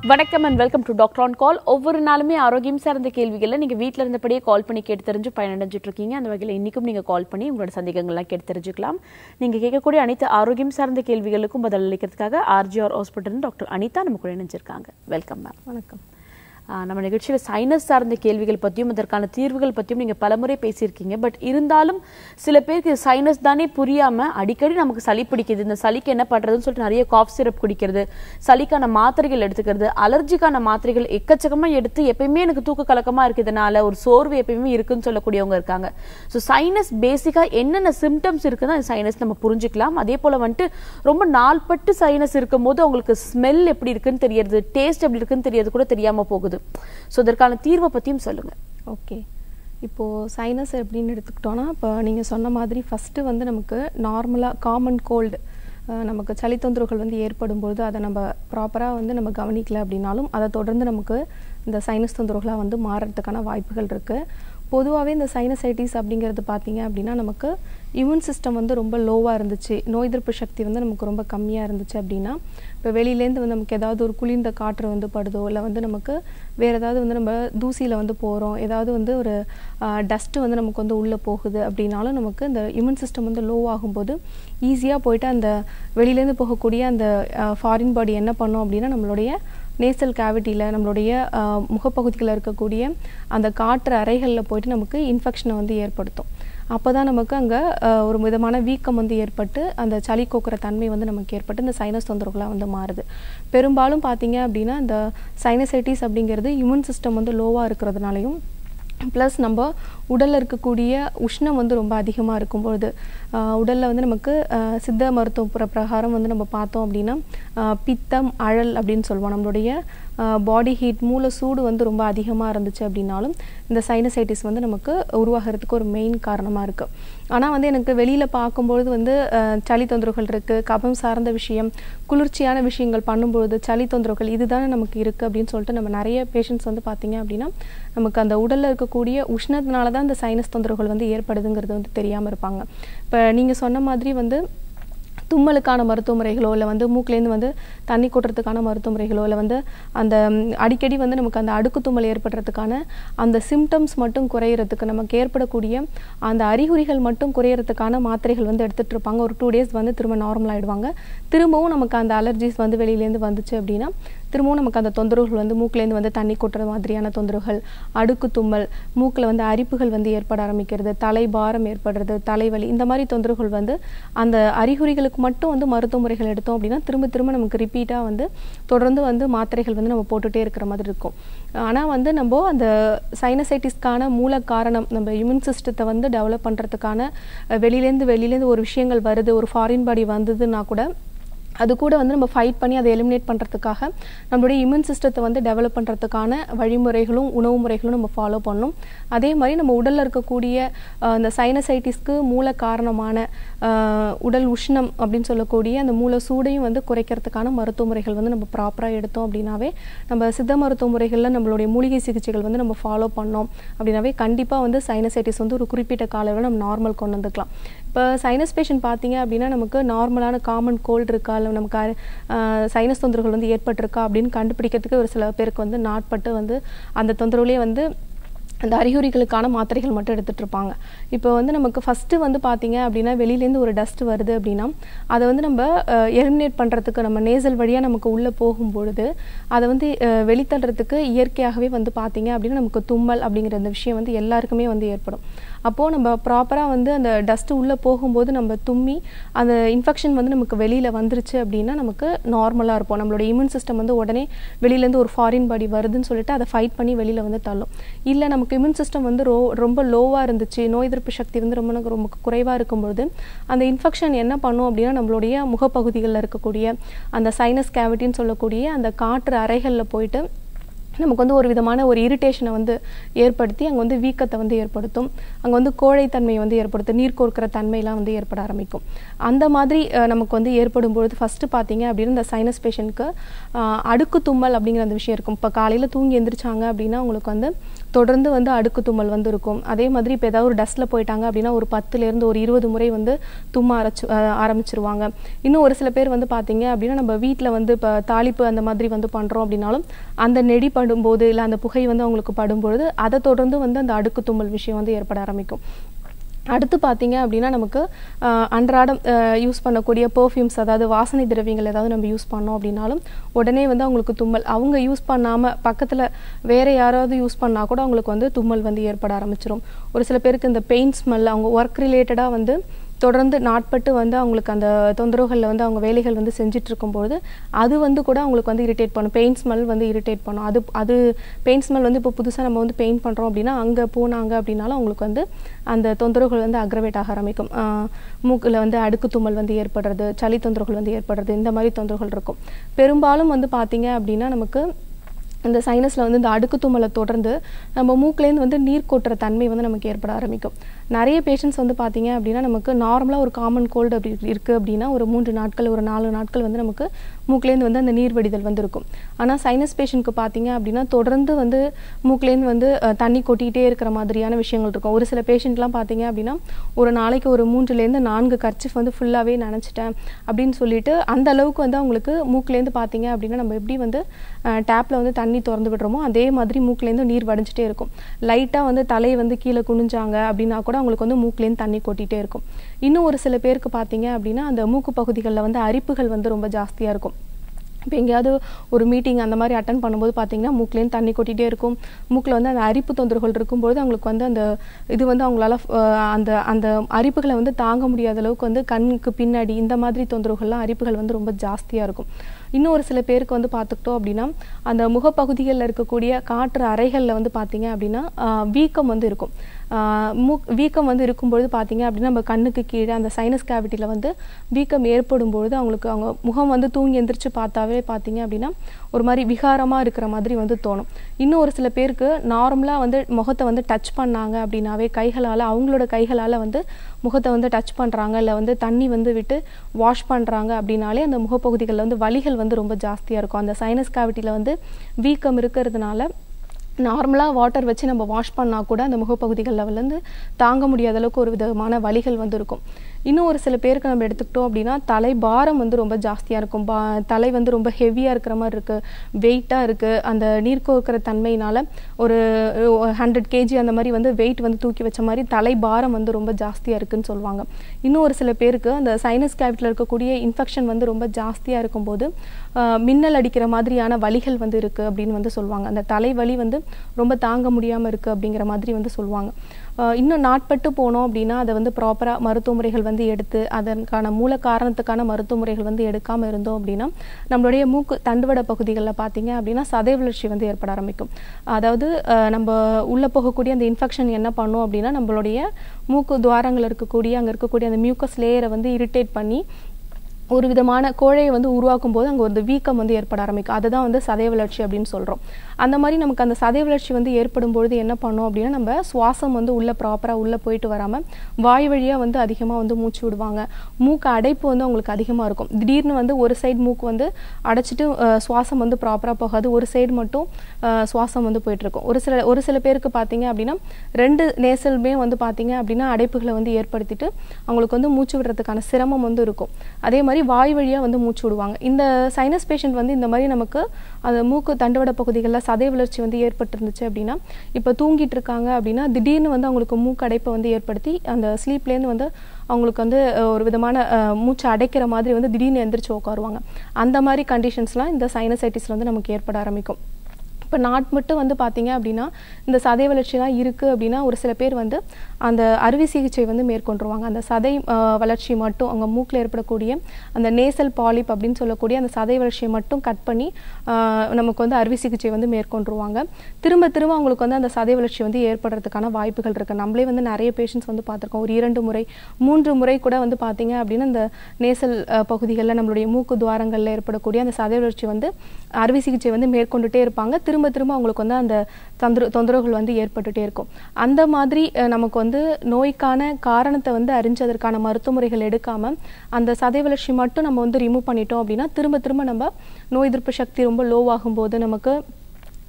வணக்கம் and welcome to Doctor on Call. ஒவ்வொரு நாளுமே ஆரோக்கியம் சார்ந்த கேள்விகளை நீங்க வீட்ல இருந்தபடியே கால் பண்ணி கேட்டு தெரிஞ்சு பயனடைஞ்சிட்டு இருக்கீங்க. அந்த வகையில் இன்னைக்கும் நீங்க கால் பண்ணி உங்களோட சந்தேகங்கள்லாம் கேட்டு தெரிஞ்சுக்கலாம். நீங்க கேட்கக்கூடிய அனைத்து ஆரோக்கியம் சார்ந்த கேள்விகளுக்கும் பதில் அளிக்கிறதுக்காக RJR Hospital டாக்டர் அனிதா நம்ம கூட இணைஞ்சிருக்காங்க. Welcome ma'am. வணக்கம். நம்ம நிகழ்ச்சியில் சைனஸ் சார்ந்த கேள்விகள் பற்றியும் அதற்கான தீர்வுகள் பற்றியும் நீங்கள் பலமுறை பேசியிருக்கீங்க. பட் இருந்தாலும் சில பேருக்கு சைனஸ் தானே புரியாமல் அடிக்கடி நமக்கு சளி பிடிக்குது, இந்த சளிக்கு என்ன பண்ணுறதுன்னு சொல்லிட்டு நிறைய காஃப் சிரப் குடிக்கிறது, சளிக்கான மாத்திரைகள் எடுத்துக்கிறது, அலர்ஜிக்கான மாத்திரைகள் எக்கச்சக்கமாக எடுத்து எப்பயுமே எனக்கு தூக்க கலக்கமாக இருக்கிறதுனால ஒரு சோர்வு எப்பயுமே இருக்குன்னு சொல்லக்கூடியவங்க இருக்காங்க. ஸோ சைனஸ் பேசிக்காக என்னென்ன சிம்டம்ஸ் இருக்குன்னா சைனஸ் நம்ம புரிஞ்சுக்கலாம். அதே போல் வந்துட்டு ரொம்ப நாள்பட்டு சைனஸ் இருக்கும் போது அவங்களுக்கு ஸ்மெல் எப்படி இருக்குன்னு தெரியறது, டேஸ்ட் எப்படி இருக்குன்னு தெரியறது கூட தெரியாமல் போகுது. ஸோ இதற்கான தீர்வை பற்றியும் சொல்லுங்கள். ஓகே, இப்போது சைனஸ் எப்படின்னு எடுத்துக்கிட்டோன்னா, இப்போ நீங்கள் சொன்ன மாதிரி ஃபஸ்ட்டு வந்து நமக்கு நார்மலாக காமன் கோல்டு நமக்கு சளி தொந்தரவுகள் வந்து ஏற்படும்பொழுது அதை நம்ம ப்ராப்பராக வந்து நம்ம கவனிக்கல அப்படின்னாலும் அதை தொடர்ந்து நமக்கு இந்த சைனஸ் தொந்தரவுகளாக வந்து மாறுறதுக்கான வாய்ப்புகள் இருக்குது. பொதுவாகவே இந்த சைனசைட்டிஸ் அப்படிங்கிறது பார்த்தீங்க அப்படின்னா நமக்கு இம்யூன் சிஸ்டம் வந்து ரொம்ப லோவாக இருந்துச்சு, நோய் எதிர்ப்பு சக்தி வந்து நமக்கு ரொம்ப கம்மியாக இருந்துச்சு அப்படின்னா, இப்போ வெளியிலேருந்து வந்து நமக்கு ஏதாவது ஒரு குளிர்ந்த காற்று வந்து படுதோ இல்லை வந்து நமக்கு வேறு ஏதாவது வந்து நம்ம தூசியில் வந்து போகிறோம், ஏதாவது வந்து ஒரு டஸ்ட்டு வந்து நமக்கு வந்து உள்ளே போகுது அப்படின்னாலும் நமக்கு இந்த இம்யூன் சிஸ்டம் வந்து லோ ஆகும்போது ஈஸியாக போய்ட்டு அந்த வெளியிலேருந்து போகக்கூடிய அந்த ஃபாரின் பாடி என்ன பண்ணோம் அப்படின்னா நம்மளுடைய நேசல் கேவிட்டியில் நம்மளுடைய முகப்பகுதிகளில் இருக்கக்கூடிய அந்த காற்று அறைகளில் போய்ட்டு நமக்கு இன்ஃபெக்ஷனை வந்து ஏற்படுத்தும். அப்போ தான் நமக்கு அங்கே ஒரு விதமான வீக்கம் வந்து ஏற்பட்டு அந்த சளி கோக்குற தன்மை வந்து நமக்கு ஏற்பட்டு இந்த சைனஸ் தொந்தரவுகளாக வந்து மாறுது. பெரும்பாலும் பார்த்தீங்க அப்படின்னா இந்த சைனசைட்டிஸ் அப்படிங்கிறது இம்யூன் சிஸ்டம் வந்து லோவாக இருக்கிறதுனாலையும் ப்ளஸ் நம்ம உடலில் இருக்கக்கூடிய உஷ்ணம் வந்து ரொம்ப அதிகமாக இருக்கும்பொழுது உடலில் வந்து நமக்கு சித்த மருத்துவ பிரகாரம் வந்து நம்ம பார்த்தோம் அப்படின்னா பித்தம் அழல் அப்படின்னு சொல்லுவோம். நம்மளுடைய பாடி ஹீட் மூல சூடு வந்து ரொம்ப அதிகமாக இருந்துச்சு அப்படின்னாலும் இந்த சைனசைட்டிஸ் வந்து நமக்கு உருவாகிறதுக்கு ஒரு மெயின் காரணமாக இருக்குது. ஆனால் வந்து எனக்கு வெளியில் பார்க்கும்பொழுது வந்து சளி தொந்தரவுகள் இருக்குது, கபம் சார்ந்த விஷயம், குளிர்ச்சியான விஷயங்கள் பண்ணும்பொழுது சளி தொந்தரவுகள் இதுதானே நமக்கு இருக்குது அப்படின்னு சொல்லிட்டு நம்ம நிறைய பேஷண்ட்ஸ் வந்து பார்த்திங்க அப்படின்னா நமக்கு அந்த உடலில் இருக்கக்கூடிய உஷ்ணத்தினால தான் இந்த சைனஸ் தொந்தரவுகள் வந்து ஏற்படுதுங்கிறது வந்து தெரியாமல் இருப்பாங்க. இப்போ நீங்கள் சொன்ன மாதிரி வந்து தும்மலுக்கான மருத்துவ முறைகளோ இல்லை வந்து மூக்கிலேருந்து வந்து தண்ணி கொட்டுறதுக்கான மருத்துவ முறைகளோ இல்லை வந்து அந்த அடிக்கடி வந்து நமக்கு அந்த அடுக்கு தும்மல் ஏற்படுறதுக்கான அந்த சிம்டம்ஸ் மட்டும் குறையிறதுக்கு நமக்கு ஏற்படக்கூடிய அந்த அறிகுறிகள் மட்டும் குறையிறதுக்கான மாத்திரைகள் வந்து எடுத்துகிட்டு இருப்பாங்க. ஒரு 2 days வந்து திரும்ப நார்மல் ஆகிடுவாங்க. திரும்பவும் நமக்கு அந்த அலர்ஜிஸ் வந்து வெளியிலேருந்து வந்துச்சு அப்படின்னா திரும்பவும் நமக்கு அந்த தொந்தரவுகள் வந்து மூக்கிலேருந்து வந்து தண்ணி கொட்டுற மாதிரியான தொந்தரவுகள், அடுக்கு தும்மல், மூக்கில் வந்து அரிப்புகள் வந்து ஏற்பட ஆரம்பிக்கிறது, தலைபாரம் ஏற்படுறது, தலைவலி, இந்த மாதிரி தொந்தரவுகள் வந்து அந்த அறிகுறிகளுக்கு மட்டும் வந்து மருத்துவ முறைகள் எடுத்தோம் அப்படின்னா திரும்ப திரும்ப நமக்கு ரிப்பீட்டாக வந்து தொடர்ந்து வந்து மாத்திரைகள் வந்து நம்ம போட்டுகிட்டே இருக்கிற மாதிரி இருக்கும். ஆனால் வந்து நம்ம அந்த சைனசைட்டிஸ்க்கான மூல காரணம் நம்ம இம்யூன் சிஸ்டத்தை வந்து டெவலப் பண்ணுறதுக்கான வெளியிலேருந்து ஒரு விஷயங்கள் வருது, ஒரு ஃபாரின் பாடி வந்ததுன்னா கூட அது கூட வந்து நம்ம ஃபைட் பண்ணி அதை எலிமினேட் பண்ணுறதுக்காக நம்மளுடைய இம்யூன் சிஸ்டத்தை வந்து டெவலப் பண்ணுறதுக்கான வழிமுறைகளும் உணவு முறைகளும் நம்ம ஃபாலோ பண்ணணும். அதே மாதிரி நம்ம உடலில் இருக்கக்கூடிய அந்த சைனசைட்டிஸ்க்கு மூல காரணமான உடல் உஷ்ணம் அப்படின்னு சொல்லக்கூடிய அந்த மூல சூடையும் வந்து குறைக்கிறதுக்கான மருத்துவ முறைகள் வந்து நம்ம ப்ராப்பராக எடுத்தோம் அப்படின்னாவே நம்ம சித்த மருத்துவ முறைகளில் நம்மளுடைய மூலிகை சிகிச்சைகள் வந்து நம்ம ஃபாலோ பண்ணோம் அப்படின்னாவே கண்டிப்பாக வந்து சைனசைட்டிஸ் வந்து ஒரு குறிப்பிட்ட காலையில் நம்ம நார்மல் கொண்டு வந்துக்கலாம். இப்போ சைனஸ் பேஷண்ட் பார்த்தீங்க அப்படின்னா நமக்கு நார்மலான காமன் கோல்டு இருக்கா, நமக்கு சைனஸ் தொந்தரவுகள் வந்து ஏற்பட்டிருக்கா அப்படின்னு கண்டுபிடிக்கிறதுக்கு ஒரு சில பேருக்கு வந்து நாட்பட்டு வந்து அந்த தொந்தரவுலேயே வந்து அந்த அறிகுறிகளுக்கான மாத்திரைகள் மட்டும் எடுத்துகிட்டு இருப்பாங்க. இப்போ வந்து நமக்கு ஃபஸ்ட்டு வந்து பார்த்தீங்க அப்படின்னா வெளியிலேருந்து ஒரு டஸ்ட் வருது அப்படின்னா அதை வந்து நம்ம எலிமினேட் பண்ணுறதுக்கு நம்ம நேசல் வழியாக நமக்கு உள்ளே போகும்பொழுது அதை வந்து வெளித்தள்ளுறதுக்கு இயற்கையாகவே வந்து பார்த்தீங்க அப்படின்னா நமக்கு தும்மல் அப்படிங்கிற அந்த விஷயம் வந்து எல்லாருக்குமே வந்து ஏற்படும். அப்போது நம்ம ப்ராப்பராக வந்து அந்த டஸ்ட்டு உள்ளே போகும்போது நம்ம தும்மி அந்த இன்ஃபெக்ஷன் வந்து நமக்கு வெளியில் வந்துருச்சு அப்படின்னா நமக்கு நார்மலாக இருப்போம். நம்மளோட இம்யூன் சிஸ்டம் வந்து உடனே வெளியிலேருந்து ஒரு ஃபாரின் பாடி வருதுன்னு சொல்லிட்டு அதை ஃபைட் பண்ணி வெளியில் வந்து தள்ளும். இல்லை நமக்கு இம்யூன் சிஸ்டம் வந்து ரொம்ப லோவாக இருந்துச்சு, நோய் எதிர்ப்பு சக்தி வந்து ரொம்ப குறைவாக இருக்கும்பொழுது அந்த இன்ஃபெக்ஷன் என்ன பண்ணும் அப்படின்னா நம்மளுடைய முகப்பகுதிகளில் இருக்கக்கூடிய அந்த சைனஸ் கேவிட்டின்னு சொல்லக்கூடிய அந்த காற்று அறைகளில் போயிட்டு நமக்கு வந்து ஒரு விதமான ஒரு இரிட்டேஷனை வந்து ஏற்படுத்தி அங்கே வந்து வீக்கத்தை வந்து ஏற்படுத்தும், அங்கே வந்து கோழைத்தன்மையை வந்து ஏற்படுத்தும், நீர் கோர்க்கிற தன்மையெல்லாம் வந்து ஏற்பட ஆரம்பிக்கும். அந்த மாதிரி நமக்கு வந்து ஏற்படும்பொழுது ஃபஸ்ட்டு பார்த்தீங்க அப்படின்னு இந்த சைனஸ் பேஷண்ட்க்கு அடுக்கு தும்மல் அப்படிங்கிற அந்த விஷயம் இருக்கும். இப்போ காலையில் தூங்கி எந்திரிச்சாங்க அப்படின்னா உங்களுக்கு வந்து தொடர்ந்து வந்து அடுக்கு தும்மல் வந்து இருக்கும். அதே மாதிரி இப்போ ஏதாவது ஒரு டஸ்ட்டில் போயிட்டாங்க அப்படின்னா ஒரு 10லேருந்து ஒரு 20 முறை வந்து தும்ம ஆரம்பிச்சிருவாங்க. இன்னும் ஒரு சில பேர் வந்து பார்த்தீங்க அப்படின்னா நம்ம வீட்டில் வந்து இப்போ தாளிப்பு அந்த மாதிரி வந்து பண்ணுறோம் அப்படின்னாலும் அந்த நெடி படும்போது இல்லை அந்த புகை வந்து அவங்களுக்கு படும்பொழுது அதை தொடர்ந்து வந்து அந்த அடுக்கு தும்மல் விஷயம் வந்து ஏற்பட ஆரம்பிக்கும். அடுத்து பார்த்தீங்க அப்படின்னா நமக்கு அன்றாடம் யூஸ் பண்ணக்கூடிய பெர்ஃப்யூம்ஸ், அதாவது வாசனை திரவியங்கள் ஏதாவது நம்ம யூஸ் பண்ணோம் அப்படின்னாலும் உடனே வந்து அவங்களுக்கு தும்மல், அவங்க யூஸ் பண்ணாமல் பக்கத்தில் வேறு யாராவது யூஸ் பண்ணால் கூட அவங்களுக்கு வந்து தும்மல் வந்து ஏற்பட ஆரம்பிச்சிடும். ஒரு சில பேருக்கு இந்த பெயின் ஸ்மெல், அவங்க ஒர்க் ரிலேட்டடாக வந்து தொடர்ந்து நாட்பட்டு வந்து அவங்களுக்கு அந்த தொந்தரவுகளில் வந்து அவங்க வேலைகள் வந்து செஞ்சுட்டு இருக்கும்போது அது வந்து கூட அவங்களுக்கு வந்து இரிட்டேட் பண்ணும். பெயின் ஸ்மெல் வந்து இரிட்டேட் பண்ணும். அது பெயின் ஸ்மெல் வந்து இப்போ புதுசாக நம்ம வந்து பெயின் பண்ணுறோம் அப்படின்னா அங்கே போனாங்க அப்படின்னாலும் அவங்களுக்கு வந்து அந்த தொந்தரவுகள் வந்து அக்ரவேட் ஆக ஆரம்பிக்கும். மூக்கில் வந்து அடுக்கு தும்மல் வந்து ஏற்படுறது, சளி தொந்தரவுகள் வந்து ஏற்படுறது, இந்த மாதிரி தொந்தரவுகள் இருக்கும். பெரும்பாலும் வந்து பார்த்தீங்க அப்படின்னா நமக்கு இந்த சைனஸில் வந்து இந்த அடுக்கு தும்மலை தொடர்ந்து நம்ம மூக்கிலேருந்து வந்து நீர் கொட்டுற தன்மை வந்து நமக்கு ஏற்பட ஆரம்பிக்கும். நிறைய பேஷண்ட்ஸ் வந்து பார்த்தீங்க அப்படின்னா நமக்கு நார்மலாக ஒரு காமன் கோல்டு அப்படி இருக்குது அப்படின்னா ஒரு 3 நாட்கள் ஒரு 4 நாட்கள் வந்து நமக்கு மூக்கிலேருந்து வந்து அந்த நீர் வடிதல் வந்து இருக்கும். ஆனால் சைனஸ் பேஷண்ட்க்கு பார்த்தீங்க அப்படின்னா தொடர்ந்து வந்து மூக்கிலேருந்து வந்து தண்ணி கொட்டிகிட்டே இருக்கிற மாதிரியான விஷயங்கள் இருக்கும். ஒரு சில பேஷண்ட்லாம் பார்த்தீங்க அப்படின்னா ஒரு நாளைக்கு ஒரு 3லேருந்து 4 கர்ச்சிஃப் வந்து ஃபுல்லாகவே நனைச்சிட்டேன் அப்படின்னு சொல்லிட்டு அந்த அளவுக்கு வந்து அவங்களுக்கு மூக்கிலேருந்து பார்த்தீங்க அப்படின்னா நம்ம எப்படி வந்து டேப்பில் வந்து தண்ணி திறந்து விடுறோமோ அதே மாதிரி மூக்கிலேருந்து நீர் வடிஞ்சிட்டே இருக்கும். லைட்டாக வந்து தலையை வந்து கீழே குனிஞ்சாங்க அப்படின்னா கூட அவங்களுக்கு வந்து மூக்கிலேருந்து தண்ணி கொட்டிகிட்டே இருக்கும். இன்னும் ஒரு சில பேருக்கு பார்த்தீங்க அப்படின்னா அந்த மூக்கு பகுதிகளில் வந்து அரிப்புகள் வந்து ரொம்ப ஜாஸ்தியாக இருக்கும். இப்போ எங்கேயாவது ஒரு மீட்டிங் அந்த மாதிரி அட்டன் பண்ணும்போது பார்த்தீங்கன்னா மூக்கிலேருந்து தண்ணி கொட்டிகிட்டே இருக்கும். மூக்கில் வந்து அந்த அரிப்பு தொந்தரவுகள் இருக்கும்போது அவங்களுக்கு வந்து அந்த இது வந்து அவங்களால அந்த அந்த அரிப்புகளை வந்து தாங்க முடியாத அளவுக்கு வந்து கண்ணுக்கு பின்னாடி இந்த மாதிரி தொந்தரவுகள்லாம் அரிப்புகள் வந்து ரொம்ப ஜாஸ்தியாக இருக்கும். இன்னும் ஒரு சில பேருக்கு வந்து பார்த்துக்கிட்டோம் அப்படின்னா அந்த முகப்பகுதிகளில் இருக்கக்கூடிய காற்று அறைகளில் வந்து பார்த்தீங்க அப்படின்னா வீக்கம் வந்து இருக்கும். வீக்கம் வந்து இருக்கும்பொழுது பார்த்தீங்க அப்படின்னா நம்ம கண்ணுக்கு கீழே அந்த சைனஸ் கேவிட்டியில் வந்து வீக்கம் ஏற்படும் பொழுது அவங்களுக்கு அவங்க முகம் வந்து தூங்கி எந்திரிச்சு பார்த்தாவே பார்த்தீங்க அப்படின்னா ஒரு மாதிரி விகாரமாக இருக்கிற மாதிரி வந்து தோணும். இன்னும் ஒரு சில பேருக்கு நார்மலாக வந்து முகத்தை வந்து டச் பண்ணாங்க அப்படின்னாவே அவங்களோட கைகளால் வந்து முகத்தை வந்து டச் பண்ணுறாங்க இல்லை வந்து தண்ணி வந்து விட்டு வாஷ் பண்ணுறாங்க அப்படின்னாலே அந்த முகப்பகுதிகளில் வந்து வலிகள் வந்து ரொம்ப ஜாஸ்தியாக இருக்கும். அந்த சைனஸ் கேவிட்டியில் வந்து வீக்கம் இருக்கிறதுனால நார்மலாக வாட்டர் வச்சு நம்ம வாஷ் பண்ணால் கூட அந்த முகப்பகுதிகளில் வந்து தாங்க முடியாத அளவுக்கு ஒரு விதமான வலிகள் வந்து இருக்கும். இன்னும் ஒரு சில பேருக்கு நம்ம எடுத்துக்கிட்டோம் அப்படின்னா தலை பாரம் வந்து ரொம்ப ஜாஸ்தியாக இருக்கும். தலை வந்து ரொம்ப ஹெவியாக இருக்கிற மாதிரி இருக்குது, வெயிட்டாக இருக்குது. அந்த நீர் கோர்க்கிற தன்மையினால் ஒரு 100 kg அந்த மாதிரி வந்து வெயிட் வந்து தூக்கி வச்ச மாதிரி தலை பாரம் வந்து ரொம்ப ஜாஸ்தியாக இருக்குதுன்னு சொல்லுவாங்க. இன்னும் ஒரு சில பேருக்கு அந்த சைனஸ் கேவிட்டியில் இருக்கக்கூடிய இன்ஃபெக்ஷன் வந்து ரொம்ப ஜாஸ்தியாக இருக்கும்போது மின்னல் அடிக்கிற மாதிரியான வலிகள் வந்து இருக்குது அப்படின்னு வந்து சொல்லுவாங்க. அந்த தலைவலி வந்து ரொம்ப தாங்க முடியாமல் இருக்குது அப்படிங்கிற மாதிரி வந்து சொல்லுவாங்க. இன்னும் நாட்பட்டு போனோம் அப்படின்னா அதை வந்து ப்ராப்பராக மருத்துவ முறைகள் வந்து எடுத்து அதற்கான மூல காரணத்துக்கான மருத்துவ முறைகள் வந்து எடுக்காமல் இருந்தோம் அப்படின்னா நம்மளுடைய மூக்கு தண்டுவட பகுதிகளில் பார்த்தீங்க அப்படின்னா சதை வளர்ச்சி வந்து ஏற்பட ஆரம்பிக்கும். அதாவது நம்ம உள்ளே போகக்கூடிய அந்த இன்ஃபெக்ஷன் என்ன பண்ணும் அப்படின்னா நம்மளுடைய மூக்கு துவாரங்கள் இருக்கக்கூடிய அங்கே இருக்கக்கூடிய அந்த மியூக்கஸ் லேயரை வந்து இரிட்டேட் பண்ணி ஒரு விதமான கோழையை வந்து உருவாக்கும் போது அங்கே ஒரு வீக்கம் வந்து ஏற்பட ஆரம்பிக்கும். அதுதான் வந்து சதை வளர்ச்சி அப்படின்னு சொல்கிறோம். அந்த மாதிரி நமக்கு அந்த சதை வளர்ச்சி வந்து ஏற்படும் பொழுது என்ன பண்ணோம் அப்படின்னா நம்ம சுவாசம் வந்து உள்ளே ப்ராப்பராக உள்ளே போயிட்டு வராமல் வாய் வழியாக வந்து அதிகமாக வந்து மூச்சு விடுவாங்க. மூக்கு அடைப்பு வந்து அவங்களுக்கு அதிகமாக இருக்கும். திடீர்னு வந்து ஒரு சைடு மூக்கு வந்து அடைச்சிட்டு சுவாசம் வந்து ப்ராப்பராக போகாது, ஒரு சைடு மட்டும் சுவாசம் வந்து போயிட்டுருக்கும். ஒரு சில பேருக்கு பார்த்தீங்க அப்படின்னா 2 நேசலுமே வந்து பார்த்தீங்க அப்படின்னா அடைப்புகளை வந்து ஏற்படுத்திட்டு அவங்களுக்கு வந்து மூச்சு விடுறதுக்கான சிரமம் வந்து இருக்கும். அதே மாதிரி வாய் வழியாக வந்து மூச்சு விடுவாங்க. இந்த சைனஸ் பேஷண்ட் வந்து இந்த மாதிரி நமக்கு அந்த மூக்கு தண்டுவட பகுதிகளில் சதை வளர்ச்சி வந்து ஏற்பட்டுருந்துச்சு அப்படின்னா இப்போ தூங்கிட்டு இருக்காங்க அப்படின்னா திடீர்னு வந்து அவங்களுக்கு மூக்கு அடைப்பை வந்து ஏற்படுத்தி அந்த ஸ்லீப்லேருந்து வந்து அவங்களுக்கு வந்து ஒரு விதமான மூச்சு அடைக்கிற மாதிரி வந்து திடீர்னு எந்திரிச்சு உட்காருவாங்க. அந்த மாதிரி கண்டிஷன்ஸ்லாம் இந்த சைனசைட்டிஸில் வந்து நமக்கு ஏற்பட ஆரம்பிக்கும். இப்போ மட்டும் வந்து பார்த்தீங்க அப்படின்னா இந்த சதை வளர்ச்சிலாம் இருக்குது அப்படின்னா ஒரு சில பேர் வந்து அந்த அறுவை சிகிச்சை வந்து மேற்கொண்டுருவாங்க. அந்த சதை வளர்ச்சி மட்டும் அவங்க மூக்கில் ஏற்படக்கூடிய அந்த நேசல் பாலிப் அப்படின்னு சொல்லக்கூடிய அந்த சதை வளர்ச்சியை மட்டும் கட் பண்ணி நமக்கு வந்து அறுவை சிகிச்சை வந்து மேற்கொண்டுருவாங்க. திரும்ப அவங்களுக்கு வந்து அந்த சதை வளர்ச்சி வந்து ஏற்படுறதுக்கான வாய்ப்புகள் இருக்குது. நம்மளே வந்து நிறைய பேஷண்ட்ஸ் வந்து பார்த்துருக்கோம். ஒரு 2 முறை 3 முறை கூட வந்து பார்த்தீங்க அப்படின்னா இந்த நேசல் பகுதிகளில் நம்மளுடைய மூக்கு துவாரங்களில் ஏற்படக்கூடிய அந்த சதை வளர்ச்சி வந்து அறுவை சிகிச்சை வந்து மேற்கொண்டுட்டே இருப்பாங்க. திரும்ப அவங்களுக்கு வந்து அந்த தொந்தரவுகள் வந்து ஏற்பட்டுட்டே இருக்கும். அந்த மாதிரி நமக்கு வந்து நோய்க்கான காரணத்தை வந்து அறிஞ்சதற்கான மருத்துவ முறைகள் எடுக்காம அந்த சதை வளர்ச்சி மட்டும் நம்ம வந்து ரிமூவ் பண்ணிட்டோம் அப்படின்னா திரும்ப நம்ம நோய் எதிர்ப்பு சக்தி ரொம்ப லோவாகும் போது நமக்கு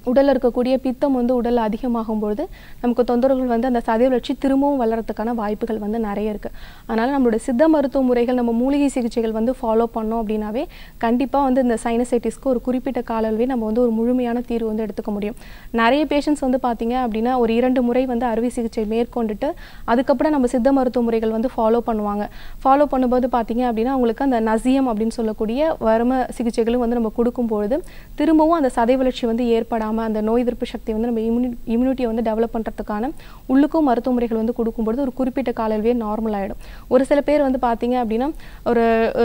உடலில் இருக்கக்கூடிய பித்தம் வந்து உடலில் அதிகமாகும்பொழுது நமக்கு தொந்தரவுகள் வந்து அந்த சதை வளர்ச்சி திரும்பவும் வளர்கிறதுக்கான வாய்ப்புகள் வந்து நிறைய இருக்குது. அதனால் நம்மளோட சித்த மருத்துவ முறைகள் நம்ம மூலிகை சிகிச்சைகள் வந்து ஃபாலோ பண்ணோம் அப்படின்னாவே கண்டிப்பாக வந்து இந்த சைனசைட்டிஸ்க்கு ஒரு குறிப்பிட்ட கால அளவே நம்ம வந்து ஒரு முழுமையான தீர்வு வந்து எடுத்துக்க முடியும். நிறைய பேஷண்ட்ஸ் வந்து பார்த்தீங்க அப்படின்னா ஒரு 2 முறை வந்து அறுவை சிகிச்சை மேற்கொண்டுட்டு அதுக்கப்புறம் நம்ம சித்த மருத்துவ முறைகள் வந்து ஃபாலோ பண்ணுவாங்க. ஃபாலோ பண்ணும்போது பார்த்தீங்க அப்படின்னா அவங்களுக்கு அந்த நசியம் அப்படின்னு சொல்லக்கூடிய வரும சிகிச்சைகளும் வந்து நம்ம கொடுக்கும்பொழுது திரும்பவும் அந்த சதை வளர்ச்சி வந்து ஏற்படாமல் அந்த நோய் எதிர்ப்பு சக்தி வந்து நம்ம இம்யூனிட்டியை வந்து டெவலப் பண்ணுறதுக்கான உள்ளுக்கும் மருத்துவ முறைகள் வந்து கொடுக்கும்போது ஒரு குறிப்பிட்ட கால அளவே நார்மல் ஆகிடும். ஒரு சில பேர் வந்து பார்த்தீங்க அப்படின்னா ஒரு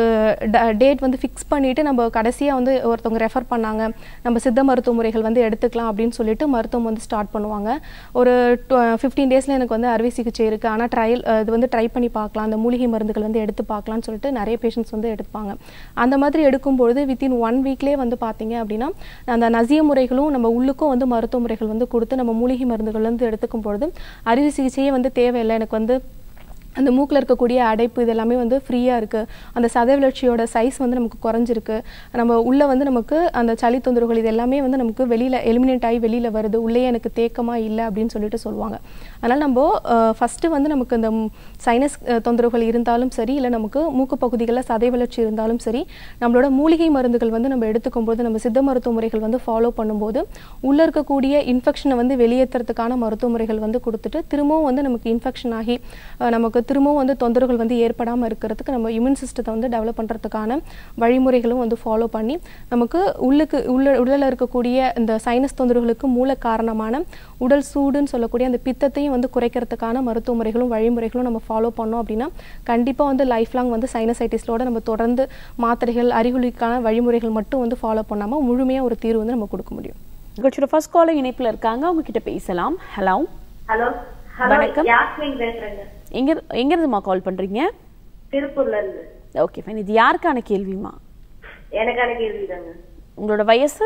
டேட் வந்து ஃபிக்ஸ் பண்ணிவிட்டு நம்ம கடைசியாக வந்து ஒருத்தவங்க ரெஃபர் பண்ணாங்க நம்ம சித்த மருத்துவ முறைகள் வந்து எடுத்துக்கலாம் அப்படின்னு சொல்லிட்டு மருத்துவம் வந்து ஸ்டார்ட் பண்ணுவாங்க. ஒரு 15 டேஸில் எனக்கு வந்து அறுவை சிகிச்சை இருக்குது, ஆனால் இது வந்து ட்ரை பண்ணி பார்க்கலாம், அந்த மூலிகை மருந்துகள் வந்து எடுத்து பார்க்கலாம்னு சொல்லிட்டு நிறைய பேஷண்ட்ஸ் வந்து எடுப்பாங்க. அந்த மாதிரி எடுக்கும்பொழுது வித்தின் 1 வீக்லேயே வந்து பார்த்தீங்க அப்படின்னா அந்த நசிய முறைகளும் நம்ம உள்ளுக்கும் வந்து மருத்துவ முறைகள் வந்து கொடுத்து நம்ம மூலிகை மருந்துகள் வந்து எடுத்துக்கும் பொழுது அறுவை சிகிச்சையே வந்து தேவையில்லை, எனக்கு வந்து அந்த மூக்கில் இருக்கக்கூடிய அடைப்பு இதெல்லாமே வந்து ஃப்ரீயாக இருக்குது, அந்த சதை வளர்ச்சியோட சைஸ் வந்து நமக்கு குறைஞ்சிருக்கு, நம்ம உள்ளே வந்து நமக்கு அந்த சளி தொந்தரவுகள் இது எல்லாமே வந்து நமக்கு வெளியில் எலிமினேட் ஆகி வெளியில் வருது, உள்ளே எனக்கு தேக்கமாக இல்லை அப்படின்னு சொல்லிட்டு சொல்லுவாங்க. அதனால் நம்ம ஃபஸ்ட்டு வந்து நமக்கு இந்த சைனஸ் தொந்தரவுகள் இருந்தாலும் சரி, இல்லை நமக்கு மூக்கு பகுதிகளில் சதை வளர்ச்சி இருந்தாலும் சரி, நம்மளோட மூலிகை மருந்துகள் வந்து நம்ம எடுத்துக்கும்போது நம்ம சித்த மருத்துவ முறைகள் வந்து ஃபாலோ பண்ணும்போது உள்ளே இருக்கக்கூடிய இன்ஃபெக்ஷனை வந்து வெளியேற்றுறதுக்கான மருத்துவ முறைகள் வந்து கொடுத்துட்டு திரும்பவும் வந்து நமக்கு இன்ஃபெக்ஷன் ஆகி நமக்கு திரும்பவும் வந்து தொந்தரவுகள் வந்து ஏற்படாமல் இருக்கிறதுக்கு நம்ம இம்யூன் சிஸ்டத்தை வந்து டெவலப் பண்ணுறதுக்கான வழிமுறைகளும் வந்து ஃபாலோ பண்ணி நமக்கு உடலில் இருக்கக்கூடிய இந்த சைனஸ் தொந்தரவுகளுக்கு மூல காரணமான உடல் சூடுன்னு சொல்லக்கூடிய அந்த பித்தத்தையும் வந்து குறைக்கிறதுக்கான மருத்துவ முறைகளும் வழிமுறைகளும் நம்ம ஃபாலோ பண்ணோம் அப்படின்னா கண்டிப்பாக வந்து லைஃப் லாங் வந்து சைனசைட்டிஸோட நம்ம தொடர்ந்து மாத்திரைகள் அறிகுறிக்கான வழிமுறைகள் மட்டும் வந்து ஃபாலோ பண்ணாமல் முழுமையாக ஒரு தீர்வு வந்து நம்ம கொடுக்க முடியும். உங்களோட ஃபர்ஸ்ட் காலர் இணைப்பில் இருக்காங்க, அவங்க கிட்ட பேசலாம். ஹலோ ஹலோ வணக்கம். யாஸ்மின் பேசுறேங்க. எங்க இருந்துமா கால் பண்றீங்க? திருப்பூர்ல இருந்து. Okay fine. இது யாருக்கான கேள்விமா? எனக்கான கேள்விதாங்க. உங்களோட வயசு?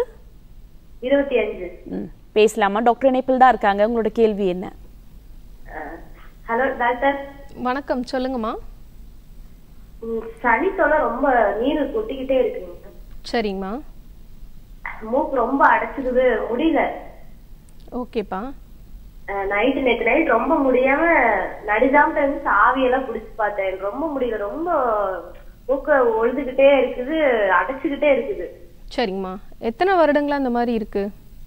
25. பேசலாமா? டாக்டர் இணைப்பில் தான் இருக்காங்க. உங்களோட கேள்வி என்ன? Hello doctor. வணக்கம், சொல்லுங்கம்மா. சளி தொலை ரொம்ப நீர் கொட்டிக்கிட்டே இருக்குங்க. சரிங்கம்மா. மூக்கு ரொம்ப அடைச்சிக்குது, முடியல. ஓகேப்பா. நேற்று நைட் ரொம்ப முடியாம நடிதாம ஆவியெல்லாம் பிடிச்சு பார்த்தேன், ரொம்ப முடியல, ரொம்ப மூக்க ஒழுதுகிட்டே இருக்குது, அடைச்சுக்கிட்டே இருக்குது. சரிங்கம்மா. எத்தனை வருடங்களா அந்த மாதிரி இருக்கு?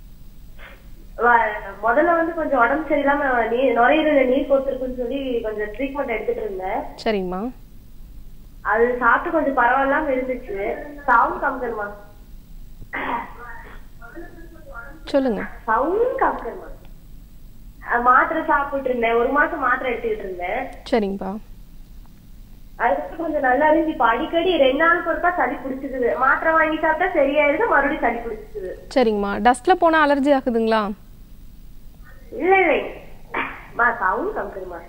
முதல்ல வந்து கொஞ்சம் உடம்பு சரியில்லாம நுரையீரல நீர் கொடுத்துருக்குன்னு சொல்லி கொஞ்சம் ட்ரீட்மெண்ட் எடுத்துட்டு இருந்தேன். சரிங்கம்மா. அது சாப்பிட்டு கொஞ்சம் பரவாயில்லாம இருந்துச்சு. சவுண்ட் கம்கர்மா. சொல்லுங்க. சவுண்ட் கம்கர்மா. மாத்திரை சாப்பிட்டு இருந்தேன், 1 மாசம் மாத்திரை எடுத்துக்கிட்டு இருந்தேன். சரிங்கப்பா. அதுக்கு கொஞ்சம் நல்லா இருந்துச்சு. இப்ப அடிக்கடி 2 நாளுக்கு ஒருக்கா சளி பிடிச்சிக்குது. மாத்திரை வாங்கி சாப்பிட்டா சரியாயிருது, மறுபடியும் சளி பிடிச்சிக்குது. சரிங்கம்மா. டஸ்ட்ல போனா அலர்ஜி ஆகுதுங்களா? இல்ல இல்ல சவுண்ட் கம்கர்மா.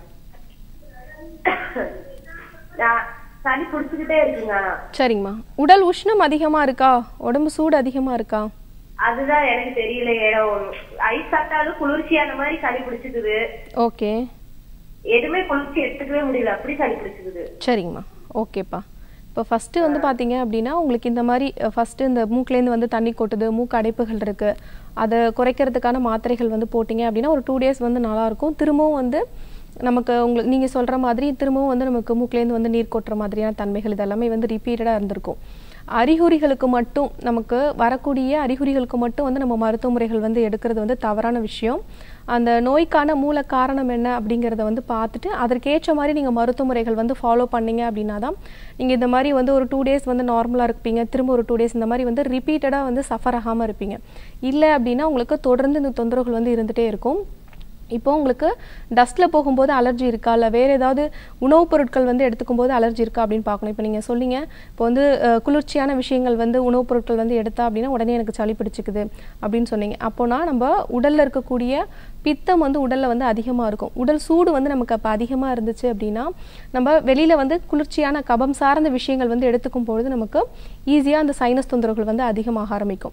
சளி பிடிச்சுக்கிட்டே இருக்குங்க. சரிங்கம்மா. உடல் உஷ்ணம் அதிகமா இருக்கா? உடம்பு சூடு அதிகமா இருக்கா? அதுதான் எனக்கு தெரியல. ஐஸ் சாப்பிட்டாலும் குளிர்ச்சியான மாதிரி சளி பிடிச்சிக்குது. ஓகே. எதுவுமே குளிர்ச்சி எடுத்துக்கவே முடியல, அப்படி சளி பிடிச்சிக்குது. சரிங்கம்மா. ஓகேப்பா. இப்போ ஃபஸ்ட்டு வந்து பார்த்தீங்க அப்படின்னா உங்களுக்கு இந்த மாதிரி ஃபஸ்ட்டு இந்த மூக்குலேருந்து வந்து தண்ணி கொட்டுது, மூக்கு அடைப்புகள் இருக்குது, அதை குறைக்கிறதுக்கான மாத்திரைகள் வந்து போட்டிங்க அப்படின்னா ஒரு 2 டேஸ் வந்து நல்லாயிருக்கும். திரும்பவும் வந்து நமக்கு உங்களுக்கு நீங்கள் சொல்கிற மாதிரி திரும்பவும் வந்து நமக்கு மூக்குலேருந்து வந்து நீர் கொட்டுற மாதிரியான தன்மைகள் இதெல்லாமே வந்து ரிப்பீட்டடாக இருந்திருக்கும். அறிகுறிகளுக்கு மட்டும் நமக்கு வரக்கூடிய அறிகுறிகளுக்கு மட்டும் வந்து நம்ம மருத்துவ முறைகள் வந்து எடுக்கிறது வந்து தவறான விஷயம். அந்த நோய்க்கான மூல காரணம் என்ன அப்படிங்கிறத வந்து பார்த்துட்டு அதற்கேற்ற மாதிரி நீங்கள் மருத்துவ முறைகள் வந்து ஃபாலோ பண்ணீங்க அப்படின்னா தான் நீங்கள் இந்த மாதிரி வந்து ஒரு 2 டேஸ் வந்து நார்மலாக இருப்பீங்க, திரும்ப ஒரு 2 டேஸ் இந்த மாதிரி வந்து ரிப்பீட்டடாக வந்து சஃபர் ஆகாமல் இருப்பீங்க. இல்லை அப்படின்னா உங்களுக்கு தொடர்ந்து இந்த தொந்தரவுகள் வந்து இருந்துகிட்டே இருக்கும். இப்போ உங்களுக்கு டஸ்ட்டில் போகும்போது அலர்ஜி இருக்கா, இல்லை வேறு ஏதாவது உணவுப் பொருட்கள் வந்து எடுத்துக்கும்போது அலர்ஜி இருக்கா அப்படின்னு பார்க்கணும். இப்போ நீங்கள் சொன்னீங்க இப்போ வந்து குளிர்ச்சியான விஷயங்கள் வந்து உணவுப் பொருட்கள் வந்து எடுத்தா அப்படின்னா உடனே எனக்கு சளி பிடிச்சிக்குது அப்படின்னு சொன்னீங்க. அப்போனா நம்ம உடலில் இருக்கக்கூடிய பித்தம் வந்து உடலில் வந்து அதிகமாக இருக்கும். உடல் சூடு வந்து நமக்கு அப்போ அதிகமாக இருந்துச்சு அப்படின்னா நம்ம வெளியில் வந்து குளிர்ச்சியான கபம் சார்ந்த விஷயங்கள் வந்து எடுத்துக்கும் பொழுது நமக்கு ஈஸியாக அந்த சைனஸ் தொந்தரவுகள் வந்து அதிகமாக ஆரம்பிக்கும்.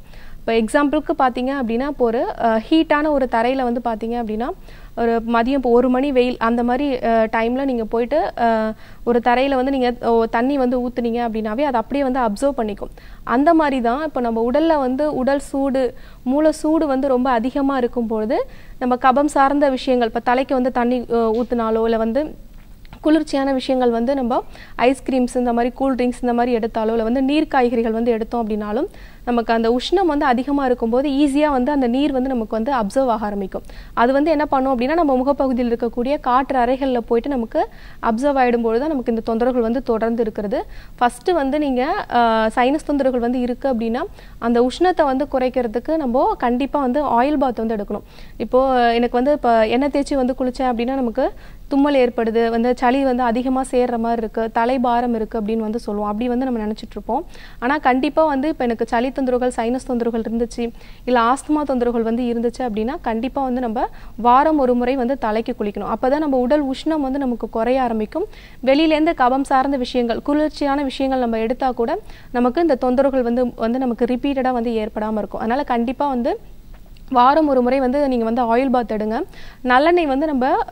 இப்போ எக்ஸாம்பிளுக்கு பார்த்தீங்க அப்படின்னா இப்போ ஒரு ஹீட்டான ஒரு தரையில் வந்து பார்த்தீங்க அப்படின்னா ஒரு மதியம் இப்போ 1 மணி வெயில் அந்த மாதிரி டைமில் நீங்கள் போயிட்டு ஒரு தரையில் வந்து நீங்கள் தண்ணி வந்து ஊற்றுனீங்க அப்படின்னாவே அது அப்படியே வந்து அப்சர்வ் பண்ணிக்கும். அந்த மாதிரி தான் இப்போ நம்ம உடலில் வந்து உடல் சூடு மூளை சூடு வந்து ரொம்ப அதிகமாக இருக்கும்பொழுது நம்ம கபம் சார்ந்த விஷயங்கள் இப்போ தலைக்கு வந்து தண்ணி ஊற்றினாலோ இல்லை வந்து குளிர்ச்சியான விஷயங்கள் வந்து நம்ம ஐஸ்கிரீம்ஸ் இந்த மாதிரி கூல்ட்ரிங்க்ஸ் இந்த மாதிரி எடுத்தாலோ இல்லை வந்து நீர் காய்கறிகள் வந்து எடுத்தோம் அப்படின்னாலும் நமக்கு அந்த உஷ்ணம் வந்து அதிகமாக இருக்கும்போது ஈஸியாக வந்து அந்த நீர் வந்து நமக்கு வந்து அப்சர்வ் ஆக ஆரம்பிக்கும். அது வந்து என்ன பண்ணும் அப்படின்னா நம்ம முகப்பகுதியில் இருக்கக்கூடிய காற்று அறைகளில் போயிட்டு நமக்கு அப்சர்வ் ஆகிடும்போது தான் நமக்கு இந்த தொந்தரவுகள் வந்து தொடர்ந்து இருக்கிறது. ஃபஸ்ட்டு வந்து நீங்கள் சைனஸ் தொந்தரவுகள் வந்து இருக்குது அப்படின்னா அந்த உஷ்ணத்தை வந்து குறைக்கிறதுக்கு நம்ம கண்டிப்பாக வந்து ஆயில் பாத் வந்து எடுக்கணும். இப்போது எனக்கு வந்து இப்போ எண்ணெய் தேய்ச்சி வந்து குளித்தேன் அப்படின்னா நமக்கு தும்மல் ஏற்படுது, வந்து சளி வந்து அதிகமாக சேர்ற மாதிரி இருக்குது, தலைபாரம் இருக்குது அப்படின்னு வந்து சொல்லுவோம். அப்படி வந்து நம்ம நினச்சிட்ருப்போம். ஆனால் கண்டிப்பாக வந்து இப்போ எனக்கு சளி தொந்தரவுகள் சைனஸ் தொந்தரவுகள் இருந்துச்சு இல்லை ஆஸ்துமா தொந்தரவுகள் வந்து இருந்துச்சு அப்படின்னா கண்டிப்பாக வந்து நம்ம வாரம் ஒரு முறை வந்து தலைக்கு குளிக்கணும். அப்போ தான் நம்ம உடல் உஷ்ணம் வந்து நமக்கு குறைய ஆரம்பிக்கும். வெளியிலேருந்து கபம் சார்ந்த விஷயங்கள் குளிர்ச்சியான விஷயங்கள் நம்ம எடுத்தால் கூட நமக்கு இந்த தொந்தரவுகள் வந்து நமக்கு ரிப்பீட்டடாக வந்து ஏற்படாமல் இருக்கும். அதனால் கண்டிப்பாக வந்து வாரம் ஒரு முறை வந்து நீங்கள் வந்து ஆயில் பாத் எடுங்க. நல்லெண்ணெய் வந்து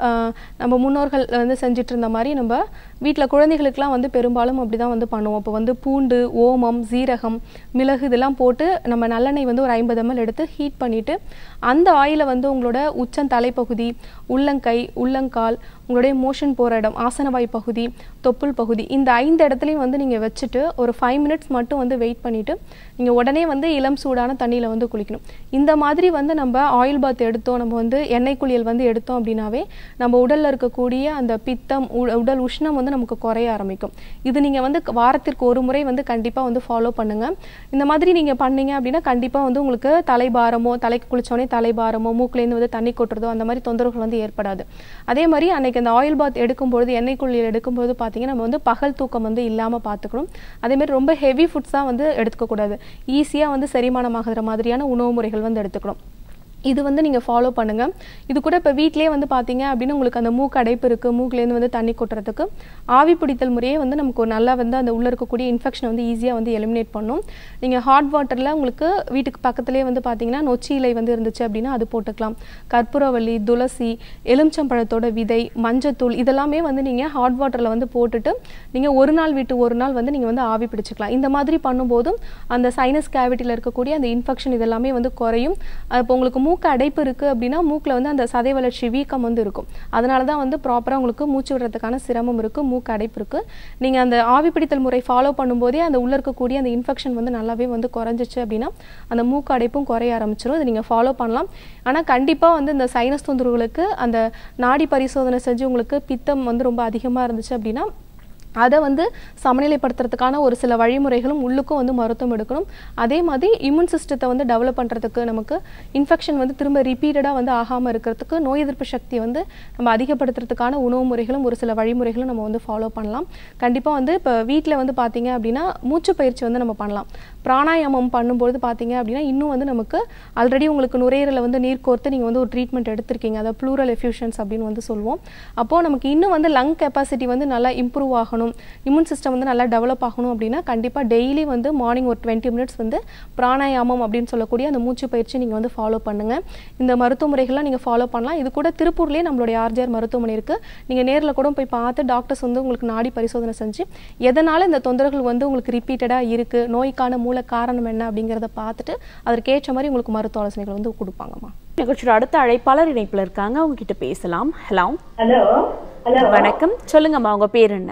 நம்ம முன்னோர்கள் வந்து செஞ்சுட்டு இருந்த மாதிரி நம்ம வீட்டில் குழந்தைகளுக்கெலாம் வந்து பெரும்பாலும் அப்படி தான் வந்து பண்ணுவோம். இப்போ வந்து பூண்டு, ஓமம், சீரகம், மிளகு இதெல்லாம் போட்டு நம்ம நல்லெண்ணெய் வந்து ஒரு 50 ml எடுத்து ஹீட் பண்ணிவிட்டு அந்த ஆயிலை வந்து உங்களோட உச்சன் தலைப்பகுதி, உள்ளங்கை, உள்ளங்கால், உங்களுடைய மோஷன் போகிற இடம், ஆசனவாய் பகுதி, தொப்புள் பகுதி இந்த 5 இடத்துலையும் வந்து நீங்கள் வச்சுட்டு ஒரு 5 minutes மட்டும் வந்து வெயிட் பண்ணிவிட்டு நீங்கள் உடனே வந்து இளம் சூடான தண்ணியில் வந்து குளிக்கணும். இந்த மாதிரி வந்து நம்ம ஆயில் பாத் எடுத்தோம், நம்ம வந்து எண்ணெய் குளியல் வந்து எடுத்தோம் அப்படின்னாவே நம்ம உடலில் இருக்கக்கூடிய அந்த பித்தம், உடல் உஷ்ணம் வந்து நமக்கு குறைய ஆரம்பிக்கும். இது நீங்கள் வந்து வாரத்திற்கு ஒரு முறை வந்து கண்டிப்பாக வந்து ஃபாலோ பண்ணுங்கள். இந்த மாதிரி நீங்கள் பண்ணீங்க அப்படின்னா கண்டிப்பாக வந்து உங்களுக்கு தலைபாரமோ, தலைக்கு குளித்தோடனே தலைபாரமோ, மூக்குலேருந்து வந்து தண்ணி கொட்டுறதோ அந்த மாதிரி தொந்தரவுகள் வந்து ஏற்படாது. அதே மாதிரி அன்னைக்கு அந்த ஆயில் பாத் எடுக்கும்பொழுது, எண்ணெய் குளியல் எடுக்கும்போது பார்த்தீங்கன்னா நம்ம வந்து பகல் தூக்கம் வந்து இல்லாமல் பார்த்துக்கணும். அதேமாதிரி ரொம்ப ஹெவி ஃபுட்ஸாக வந்து எடுத்துக்கக்கூடாது. ஈஸியாக வந்து செரிமானமாகிற மாதிரியான உணவு முறைகள் வந்து எடுத்துக்கணும். இது வந்து நீங்கள் ஃபாலோ பண்ணுங்கள். இது கூட இப்போ வீட்டிலே வந்து பார்த்தீங்க அப்படின்னா உங்களுக்கு அந்த மூக்கு அடைப்பு இருக்குது, மூக்குலேருந்து வந்து தண்ணி கொட்டுறதுக்கு ஆவி பிடித்தல் முறையே வந்து நமக்கு ஒரு நல்லா வந்து அந்த உள்ளே இருக்கக்கூடிய இன்ஃபெக்ஷனை வந்து ஈஸியாக வந்து எலிமினேட் பண்ணும். நீங்கள் ஹாட் வாட்டரில் உங்களுக்கு வீட்டுக்கு பக்கத்துலேயே வந்து பார்த்தீங்கன்னா நொச்சி இலை வந்து இருந்துச்சு அப்படின்னா அது போட்டுக்கலாம். கற்பூரவள்ளி, துளசி, எலுமிச்சம்பழத்தோட விதை, மஞ்சத்தூள் இதெல்லாமே வந்து நீங்கள் ஹாட் வாட்டரில் வந்து போட்டுட்டு நீங்கள் ஒரு நாள் விட்டு ஒரு நாள் வந்து நீங்கள் வந்து ஆவி பிடிச்சிக்கலாம். இந்த மாதிரி பண்ணும்போதும் அந்த சைனஸ் கேவிட்டியில் இருக்கக்கூடிய அந்த இன்ஃபெக்ஷன் இதெல்லாமே வந்து குறையும். இப்போ உங்களுக்கு மூக்கு அடைப்பு இருக்குது அப்படின்னா மூக்கில் வந்து அந்த சதை வளர்ச்சி வீக்கம் வந்து இருக்கும். அதனால தான் வந்து ப்ராப்பராக உங்களுக்கு மூச்சு விடுறதுக்கான சிரமம் இருக்குது, மூக்கு அடைப்பு இருக்குது. நீங்கள் அந்த ஆவி பிடித்தல் முறை ஃபாலோ பண்ணும்போதே அந்த உள்ளே இருக்கக்கூடிய அந்த இன்ஃபெக்ஷன் வந்து நல்லாவே வந்து குறைஞ்சிச்சு அப்படின்னா அந்த மூக்கு அடைப்பும் குறைய ஆரம்பிச்சிடும். இதை நீங்கள் ஃபாலோ பண்ணலாம். ஆனால் கண்டிப்பாக வந்து இந்த சைனஸ் தொந்தரவுகளுக்கு அந்த நாடி பரிசோதனை செஞ்சு உங்களுக்கு பித்தம் வந்து ரொம்ப அதிகமாக இருந்துச்சு அப்படின்னா அதை வந்து சமநிலைப்படுத்துறதுக்கான ஒரு சில வழிமுறைகளும் உள்ளுக்கும் வந்து மருத்துவம் எடுக்கணும். அதே மாதிரி இம்யூன் சிஸ்டத்தை வந்து டெவலப் பண்ணுறதுக்கு நமக்கு இன்ஃபெக்ஷன் வந்து திரும்ப ரிப்பீட்டடாக வந்து ஆகாமல் இருக்கிறதுக்கு நோய் எதிர்ப்பு சக்தியை வந்து நம்ம அதிகப்படுத்துறதுக்கான உணவு முறைகளும் ஒரு சில வழிமுறைகளும் நம்ம வந்து ஃபாலோ பண்ணலாம். கண்டிப்பாக வந்து இப்போ வீட்டில் வந்து பார்த்தீங்க அப்படின்னா மூச்சு பயிற்சி வந்து நம்ம பண்ணலாம். பிராணாயாமம் பண்ணும்போது பார்த்தீங்க அப்படின்னா இன்னும் வந்து நமக்கு ஆல்ரெடி உங்களுக்கு நுரையீரலில் வந்து நீர் கோர்த்து நீங்கள் வந்து ஒரு ட்ரீட்மெண்ட் எடுத்திருக்கீங்க, அதை ப்ளூரல் எஃப்யூஷன்ஸ் அப்படின்னு வந்து சொல்லுவோம். அப்போது நமக்கு இன்னும் வந்து லங் கெப்பாசிட்டி வந்து நல்லா இம்ப்ரூவ் ஆகணும், இம்யூன் சிஸ்டம் வந்து நல்லா டெவலப் ஆகணும் அப்படின்னா கண்டிப்பாக டெய்லி வந்து மார்னிங் ஒரு 20 minutes வந்து பிராணாயாமம் அப்படின்னு சொல்லக்கூடிய அந்த மூச்சு பயிற்சி நீங்கள் வந்து ஃபாலோ பண்ணுங்கள். இந்த மருத்துவ முறைகள்லாம் நீங்கள் ஃபாலோ பண்ணலாம். இது கூட திருப்பூர்லேயே நம்மளுடைய RJR மருத்துவமனை இருக்குது. நீங்கள் நேரில் கூட போய் பார்த்து டாக்டர்ஸ் வந்து உங்களுக்கு நாடி பரிசோதனை செஞ்சு எதனால் இந்த தொந்தரவுகள் வந்து உங்களுக்கு ரிப்பீட்டடாக இருக்குது, நோய்க்கான மூல காரணம் என்ன அப்படிங்கிறத பார்த்துட்டு அதற்கேற்ற மாதிரி உங்களுக்கு மருத்துவ ஆலோசனைகள் வந்து கொடுப்பாங்கம்மா. நிகழ்ச்சியோட அடுத்த அழைப்பாளர் இணைப்பில் இருக்காங்க, அவங்க கிட்ட பேசலாம். ஹலோ ஹலோ ஹலோ வணக்கம், சொல்லுங்கம்மா உங்க பேர் என்ன?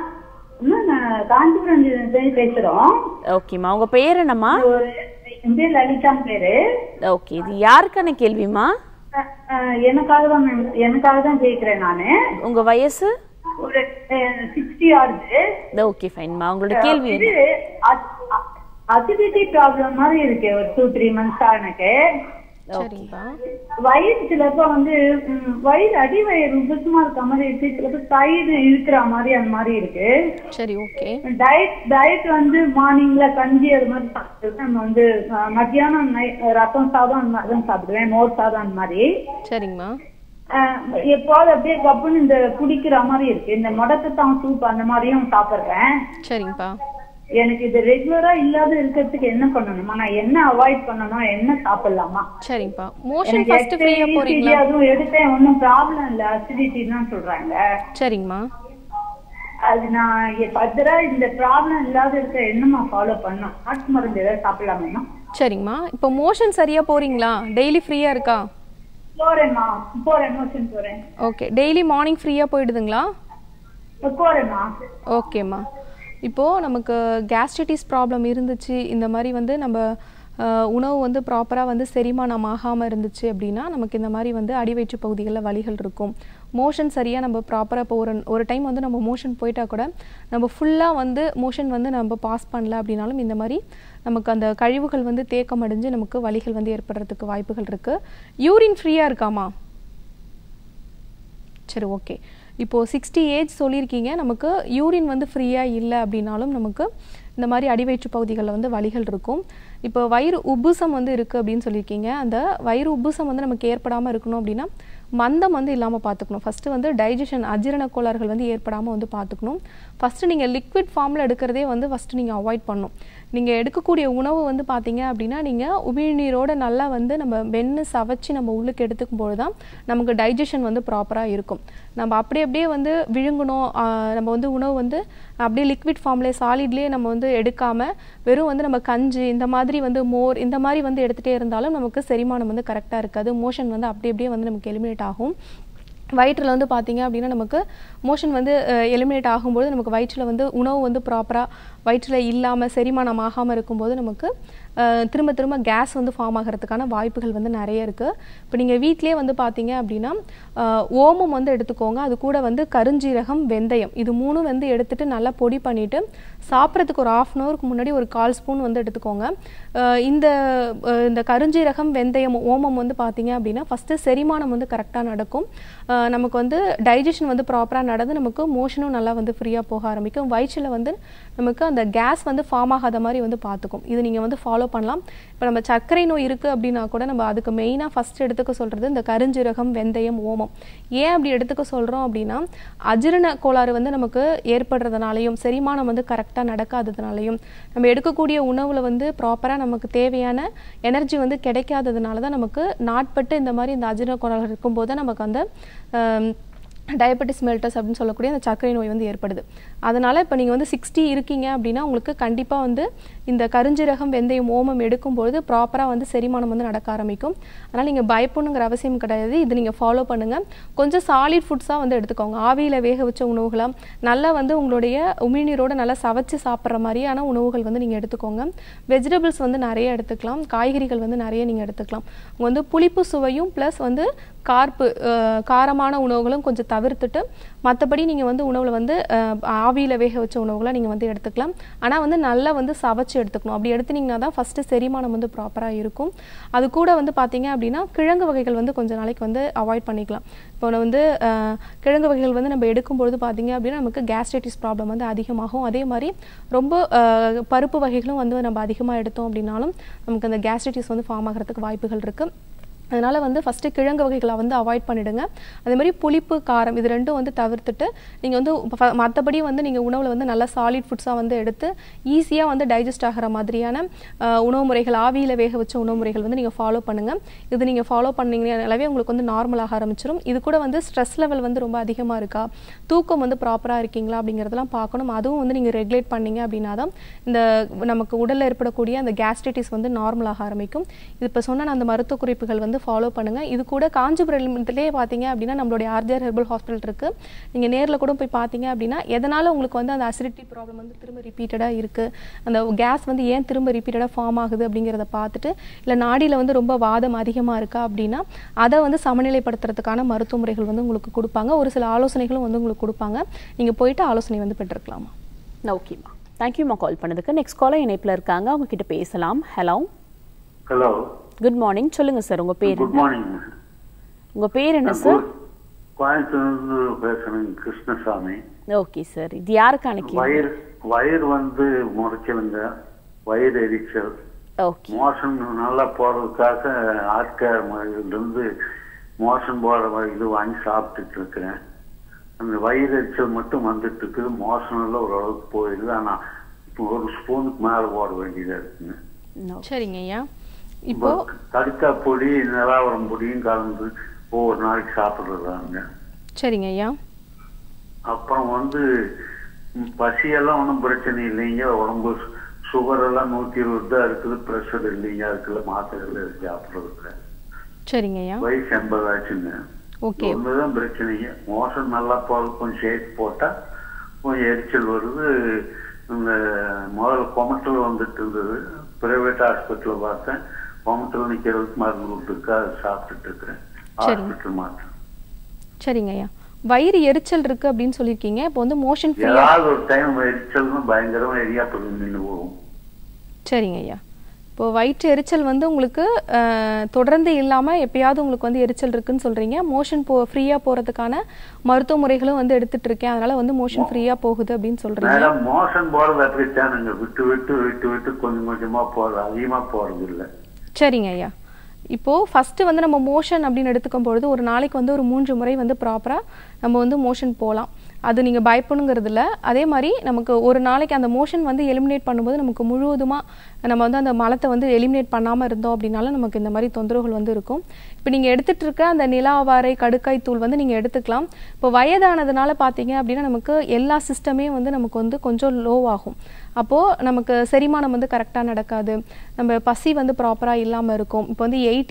காஞ்சிபுரம் பேசுறோம். ஓகேம்மா, உங்க பேர் என்னம்மா? என் பேர் லலிதா பேரு. ஓகே, இது யாருக்கான கேள்விமா? எனக்காக தான் கேக்குறேன் நானு. உங்க வயசு? ஒரு 60 ஆகுது. ஓகே ஃபைன்மா, உங்களோட கேள்வி அசிடிட்டி ப்ராப்ளம் மாதிரி இருக்கு. ஒரு 2-3 months எனக்கு. வயிறு சிலப்ப வந்து வயிறு அடி வயிறு உபசமா இருக்க மாதிரி இருக்கு, சிலப்ப சைடு இருக்கிற மாதிரி அந்த மாதிரி இருக்கு. சரி, ஓகே. டயட் வந்து மார்னிங்ல கஞ்சி அது மாதிரி சாப்பிடுவேன். நம்ம வந்து மத்தியானம் ரசம் சாதம் அந்த மாதிரி தான் சாப்பிடுவேன், மோர் சாதம் அந்த மாதிரி. சரிங்கம்மா. எப்போது அப்படியே கப்புன்னு இந்த குடிக்கிற மாதிரி இருக்கு. இந்த முடக்கத்தான் சூப் அந்த மாதிரியும் சாப்பிடுறேன். சரிங்கப்பா. எனக்கு இது ரெகுலரா இல்லாத இருக்கிறதுக்கு என்ன பண்ணணுமா? நான் என்ன அவாய்ட் பண்ணணும், என்ன சாப்பிடலாமா? சரிங்கப்பா. மோஷன் ஃபர்ஸ்ட் ஃப்ரீயா போறீங்களா? அதுவும் எடுத்தேன், ஒன்றும் ப்ராப்ளம் இல்லை, அசிடிட்டி தான் சொல்றாங்க. சரிங்கம்மா. அது நான் ஃபர்தரா இந்த ப்ராப்ளம் இல்லாத இருக்க என்னமா ஃபாலோ பண்ணணும்? நாட்டு மருந்து ஏதாவது சாப்பிடலாமா? சரிங்கம்மா. இப்போ மோஷன் சரியா போறீங்களா? டெய்லி ஃப்ரீயா இருக்கா? போறேம்மா, போறேன், மோஷன் போறேன். ஓகே. டெய்லி மார்னிங் ஃப்ரீயா போயிடுதுங்களா? போறேம்மா. ஓகேம்மா. இப்போது நமக்கு கேஸ்ட்ரைட்டிஸ் ப்ராப்ளம் இருந்துச்சு, இந்த மாதிரி வந்து நம்ம உணவு வந்து ப்ராப்பராக வந்து செரிமானம் ஆகாமல் இருந்துச்சு அப்படின்னா நமக்கு இந்த மாதிரி வந்து அடிவயிற்று பகுதிகளில் வலிகள் இருக்கும். மோஷன் சரியாக நம்ம ப்ராப்பராக இப்போ ஒரு டைம் வந்து நம்ம மோஷன் போயிட்டா கூட நம்ம ஃபுல்லாக வந்து மோஷன் வந்து நம்ம பாஸ் பண்ணல அப்படின்னாலும் இந்த மாதிரி நமக்கு அந்த கழிவுகள் வந்து தேக்கம் அடைஞ்சு நமக்கு வலிகள் வந்து ஏற்படுறதுக்கு வாய்ப்புகள் இருக்குது. யூரின் ஃப்ரீயாக இருக்காமா? சரி, ஓகே. இப்போது 60 ஏஜ் சொல்லியிருக்கீங்க. நமக்கு யூரின் வந்து ஃப்ரீயாக இல்லை அப்படின்னாலும் நமக்கு இந்த மாதிரி அடிவயிற்று பகுதிகளில் வந்து வலிகள் இருக்கும். இப்போ வயிறு உப்புசம் வந்து இருக்குது அப்படின்னு சொல்லியிருக்கீங்க. அந்த வயிறு உப்புசம் வந்து நமக்கு ஏற்படாமல் இருக்கணும் அப்படின்னா மந்தம் வந்து இல்லாமல் பார்த்துக்கணும். ஃபஸ்ட்டு வந்து டைஜஷன் அஜீரண கோளாறுகள் வந்து ஏற்படாமல் வந்து பார்த்துக்கணும். ஃபஸ்ட்டு நீங்கள் லிக்விட் ஃபார்மில் எடுக்கிறதே வந்து ஃபஸ்ட்டு நீங்கள் அவாய்ட் பண்ணணும். நீங்கள் எடுக்கக்கூடிய உணவு வந்து பார்த்தீங்க அப்படின்னா நீங்கள் உமிழ்நீரோடு நல்லா வந்து நம்ம வெண்ணு சவைச்சி நம்ம உள்ளுக்கு எடுத்துக்கும்போது தான் நமக்கு டைஜஷன் வந்து ப்ராப்பராக இருக்கும். நம்ம அப்படியே வந்து விழுங்கணும், நம்ம வந்து உணவு வந்து அப்படியே லிக்விட் ஃபார்ம்லேயே சாலிட்லேயே நம்ம வந்து எடுக்காமல் வெறும் வந்து நம்ம கஞ்சி இந்த மாதிரி வந்து மோர் இந்த மாதிரி வந்து எடுத்துகிட்டே இருந்தாலும் நமக்கு செரிமானம் வந்து கரெக்டாக இருக்காது. மோஷன் வந்து அப்படியே வந்து நமக்கு எலிமினேட் ஆகும். வயிற்றில் வந்து பார்த்திங்க அப்படின்னா நமக்கு மோஷன் வந்து எலிமினேட் ஆகும்போது நமக்கு வயிற்றில் வந்து உணவு வந்து ப்ராப்பராக வயிற்றில் இல்லாமல் செரிமானம் ஆகாமல் இருக்கும்போது நமக்கு திரும்ப கேஸ் வந்து ஃபார்ம் ஆகிறதுக்கான வாய்ப்புகள் வந்து நிறைய இருக்குது. இப்போ நீங்கள் வீட்டிலே வந்து பார்த்தீங்க அப்படின்னா ஓமம் வந்து எடுத்துக்கோங்க. அது கூட வந்து கருஞ்சீரகம், வெந்தயம் இது மூணும் வந்து எடுத்துகிட்டு நல்லா பொடி பண்ணிவிட்டு சாப்பிட்றதுக்கு ஒரு 1/2 hour முன்னாடி ஒரு 1/4 ஸ்பூன் வந்து எடுத்துக்கோங்க. இந்த கருஞ்சீரகம், வெந்தயம், ஓமம் வந்து பார்த்தீங்க அப்படின்னா ஃபஸ்ட்டு செரிமானம் வந்து கரெக்டாக நடக்கும். நமக்கு வந்து டைஜஷன் வந்து ப்ராப்பராக நடந்து நமக்கு மோஷனும் நல்லா வந்து ஃப்ரீயாக போக ஆரம்பிக்கும். வயிற்றில் வந்து நமக்கு அந்த கேஸ் வந்து ஃபார்ம் ஆகாத மாதிரி வந்து பார்த்துக்கும். இது நீங்கள் வந்து ஃபாலோ பண்ணலாம். இப்போ நம்ம சர்க்கரை நோய் இருக்குது அப்படின்னா கூட நம்ம அதுக்கு மெயினாக ஃபஸ்ட் எடுத்துக்க சொல்கிறது இந்த கருஞ்சீரகம், வெந்தயம், ஓமம். ஏன் அப்படி எடுத்துக்க சொல்கிறோம் அப்படின்னா அஜீரண கோளாறு வந்து நமக்கு ஏற்படுறதுனாலையும் செரிமானம் வந்து கரெக்டாக நடக்காததுனாலையும் நம்ம எடுக்கக்கூடிய உணவில் வந்து ப்ராப்பராக நமக்கு தேவையான எனர்ஜி வந்து கிடைக்காததுனால தான் நமக்கு நாட்பட்டு இந்த மாதிரி இந்த அஜீரண கோளாறு இருக்கும்போது நமக்கு அந்த டயபெட்டிஸ் மெல்டஸ் அப்படின்னு சொல்லக்கூடிய அந்த சர்க்கரை நோய் வந்து ஏற்படுது. அதனால் இப்போ நீங்கள் வந்து 60 இருக்கீங்க அப்படின்னா உங்களுக்கு கண்டிப்பாக வந்து இந்த கருஞ்சீரகம், வெந்தயம், ஓமம் எடுக்கும்பொழுது ப்ராப்பராக வந்து செரிமானம் வந்து நடக்க ஆரம்பிக்கும். அதனால் நீங்கள் பயப்படணுங்கிற அவசியம் கிடையாது. இது நீங்கள் ஃபாலோ பண்ணுங்கள். கொஞ்சம் சாலிட் ஃபுட்ஸாக வந்து எடுத்துக்கோங்க. ஆவியில் வேக வச்ச உணவுகளாக நல்லா வந்து உங்களுடைய உமிழ்நீரோடு நல்லா சவைச்சு சாப்பிட்ற மாதிரியான உணவுகள் வந்து நீங்கள் எடுத்துக்கோங்க. வெஜிடபிள்ஸ் வந்து நிறைய எடுத்துக்கலாம். காய்கறிகள் வந்து நிறைய நீங்கள் எடுத்துக்கலாம். வந்து புளிப்பு சுவையும் ப்ளஸ் வந்து காரமான உணவுகளும் கொஞ்சம் தவிர்த்துட்டு மற்றபடி நீங்கள் வந்து உணவில் வந்து ஆவியில் வேக வச்ச உணவுகளை நீங்கள் வந்து எடுத்துக்கலாம். ஆனால் வந்து நல்லா வந்து சவைச்சு எடுத்துக்கணும். அப்படி எடுத்துனீங்கன்னா தான் ஃபஸ்ட்டு செரிமானம் வந்து ப்ராப்பராக இருக்கும். அது கூட வந்து பார்த்தீங்க அப்படின்னா கிழங்கு வகைகள் வந்து கொஞ்சம் நாளைக்கு வந்து அவாய்ட் பண்ணிக்கலாம். இப்போ வந்து கிழங்கு வகைகள் வந்து நம்ம எடுக்கும்பொழுது பார்த்தீங்க அப்படின்னா நமக்கு கேஸ்ட்ரைட்டிஸ் ப்ராப்ளம் வந்து அதிகமாகும். அதே மாதிரி ரொம்ப பருப்பு வகைகளும் வந்து நம்ம அதிகமாக எடுத்தோம் அப்படின்னாலும் நமக்கு அந்த கேஸ்ட்ரைட்டிஸ் வந்து ஃபார்ம் ஆகிறதுக்கு வாய்ப்புகள் இருக்குது. அதனால் வந்து ஃபஸ்ட்டு கிழங்கு வகைகளை வந்து அவாய்ட் பண்ணிவிடுங்க. அதே மாதிரி புளிப்பு, காரம் இது ரெண்டும் வந்து தவிர்த்துட்டு நீங்கள் வந்து மற்றபடி வந்து நீங்கள் உணவில் வந்து நல்லா சாலிட் ஃபுட்ஸாக வந்து எடுத்து ஈஸியாக வந்து டைஜஸ்ட் ஆகிற மாதிரியான உணவு முறைகள், ஆவியில் வேக வச்ச உணவு முறைகள் வந்து நீங்கள் ஃபாலோ பண்ணுங்கள். இது நீங்கள் ஃபாலோ பண்ணிங்கனாலே உங்களுக்கு வந்து நார்மலாக ஆரம்பிச்சிடும். இது கூட வந்து ஸ்ட்ரெஸ் லெவல் வந்து ரொம்ப அதிகமாக இருக்கா, தூக்கம் வந்து ப்ராப்பராக இருக்கீங்களா அப்படிங்கிறதெல்லாம் பார்க்கணும். அதுவும் வந்து நீங்கள் ரெகுலேட் பண்ணிங்க அப்படின்னா தான் இந்த நமக்கு உடலில் ஏற்படக்கூடிய அந்த கேஸ்ட்ரைட்டிஸ் வந்து நார்மலாக ஆரம்பிக்கும். இது இப்போ சொன்ன அந்த மருத்துவ குறிப்புகள் வந்து ஃபாலோ பண்ணுங்க. இது கூட காஞ்சிபுரத்திலே பார்த்தீங்க அப்படின்னா நம்மளுடைய RJR ஹெர்பல் ஹாஸ்பிட்டல் இருக்கு. நீங்க நேரில் கூட போய் பார்த்தீங்க அப்படின்னா எதனால உங்களுக்கு வந்து அந்த அசிடிட்டி ப்ராப்ளம் வந்து திரும்ப ரிப்பீட்டடாக இருக்கு, அந்த கேஸ் வந்து ஏன் திரும்ப ரிப்பீட்டடாக ஃபார்ம் ஆகுது அப்படிங்கிறத பார்த்துட்டு, இல்லை நாடியில் வந்து ரொம்ப வாதம் அதிகமாக இருக்கா அப்படின்னா அதை வந்து சமநிலைப்படுத்துறதுக்கான மருத்துவ முறைகள் வந்து உங்களுக்கு கொடுப்பாங்க. ஒரு சில ஆலோசனைகளும் வந்து உங்களுக்கு கொடுப்பாங்க. நீங்க போயிட்டு ஆலோசனை வந்து பெற்றுக்கலாமா. ஓகேம்மா, தேங்க்யூம்மா கால் பண்ணதுக்கு. நெக்ஸ்ட் காலர் இணைப்பில் இருக்காங்க, அவங்க கிட்ட பேசலாம். Hello hello, good morning. சொல்லுங்க சார், உங்க பேர் குட் மார்னிங். உங்க பேர் என்ன சார்? கோயம்புத்தூர்ல பேசுறேன், கிருஷ்ணசாமி. ஓகே சார், இது யாருக்கான கேள்வி? வயிறு வந்து முறைச்சலுங்க, வயிறு எரிச்சல். ஓகே, மோஷன் நல்லா போறதுக்காக ஆட்கார் இருந்து மோஷன் போற இது வாங்கி சாப்பிட்டுட்டு இருக்கிறேன். அந்த வயிறு எரிச்சல் மட்டும் வந்துட்டு இருக்குது. மோஷன் எல்லாம் ஓரளவுக்கு போயிடுது. ஆனா ஒரு ஸ்பூனுக்கு மேலே போட வேண்டியதாக இருக்குங்க. சரிங்க ஐயா. இப்போ கடுக்காய் பொடி நிலாவரம் பொடியும் கலந்து ஒவ்வொரு நாளைக்கு சாப்பிட்றதாங்க. சரிங்க ஐயா. அப்புறம் பசியெல்லாம் ஒன்றும் பிரச்சனை இல்லைங்க. உடம்பு சுகர் எல்லாம் 120 தான் இருக்குது, ப்ரெஷர் இல்லைங்க. அதுக்குள்ள மாத்திரைகள் சாப்பிட்றதுல. சரிங்க ஐயா. வயசு 80 ஆச்சுங்க. ஓகே. ஒண்ணுதான் பிரச்சனைங்க, மோஷன் நல்லா போகிறது. கொஞ்சம் சேர்த்து போட்டா கொஞ்சம் எரிச்சல் வருது. இந்த முதல்ல கொமட்டல் வந்துட்டு இருந்தது, பிரைவேட் ஹாஸ்பிட்டலில் பார்த்தேன். கொமட்டல் நிற்கிறதுக்கு மருந்து கொடுத்துருக்கா, அதை சாப்பிட்டுட்டு இருக்கிறேன். ஹாஸ்பிட்டல் மாற்றேன். சரிங்க ஐயா. வயிறு எரிச்சல் இருக்கு அப்படின்னு சொல்லியிருக்கீங்க. இப்போ மோஷன் ஏதாவது ஒரு டைம் எரிச்சல்னு பயங்கரமா எரியாப்பது நின்று போகும். சரிங்க ஐயா. இப்போ வயிற்று எரிச்சல் உங்களுக்கு தொடர்ந்து இல்லாமல் எப்பயாவது உங்களுக்கு எரிச்சல் இருக்குன்னு சொல்கிறீங்க. மோஷன் ஃப்ரீயாக போகிறதுக்கான மருத்துவ முறைகளும் எடுத்துட்டு இருக்கேன், அதனால மோஷன் ஃப்ரீயாக போகுது அப்படின்னு சொல்கிறீங்க. மோஷன் போகிறது அப்படித்தானுங்க, விட்டு விட்டு விட்டு விட்டு கொஞ்சம் கொஞ்சமாக போகிறது, அதிகமாக போகிறது இல்லை. சரிங்க ஐயா. இப்போது ஃபஸ்ட்டு நம்ம மோஷன் அப்படின்னு எடுத்துக்கும் பொழுது ஒரு நாளைக்கு ஒரு 3 முறை ப்ராப்பராக நம்ம மோஷன் போகலாம். அது நீங்கள் பயப்படணுங்கிறது இல்லை. அதே மாதிரி நமக்கு ஒரு நாளைக்கு அந்த மோஷன் எலிமினேட் பண்ணும்போது நமக்கு முழுவதுமாக நம்ம அந்த மலத்தை எலிமினேட் பண்ணாமல் இருந்தோம் அப்படின்னாலும் நமக்கு இந்த மாதிரி தொந்தரவுகள் இருக்கும். இப்போ நீங்கள் எடுத்துகிட்டு இருக்க அந்த நிலாவாரை கடுக்காய் தூள் நீங்கள் எடுத்துக்கலாம். இப்போ வயதானதுனால பார்த்தீங்க அப்படின்னா நமக்கு எல்லா சிஸ்டமே நமக்கு கொஞ்சம் லோ ஆகும். அப்போது நமக்கு செரிமானம் கரெக்டாக நடக்காது, நம்ம பசி ப்ராப்பராக இல்லாமல் இருக்கும். இப்போ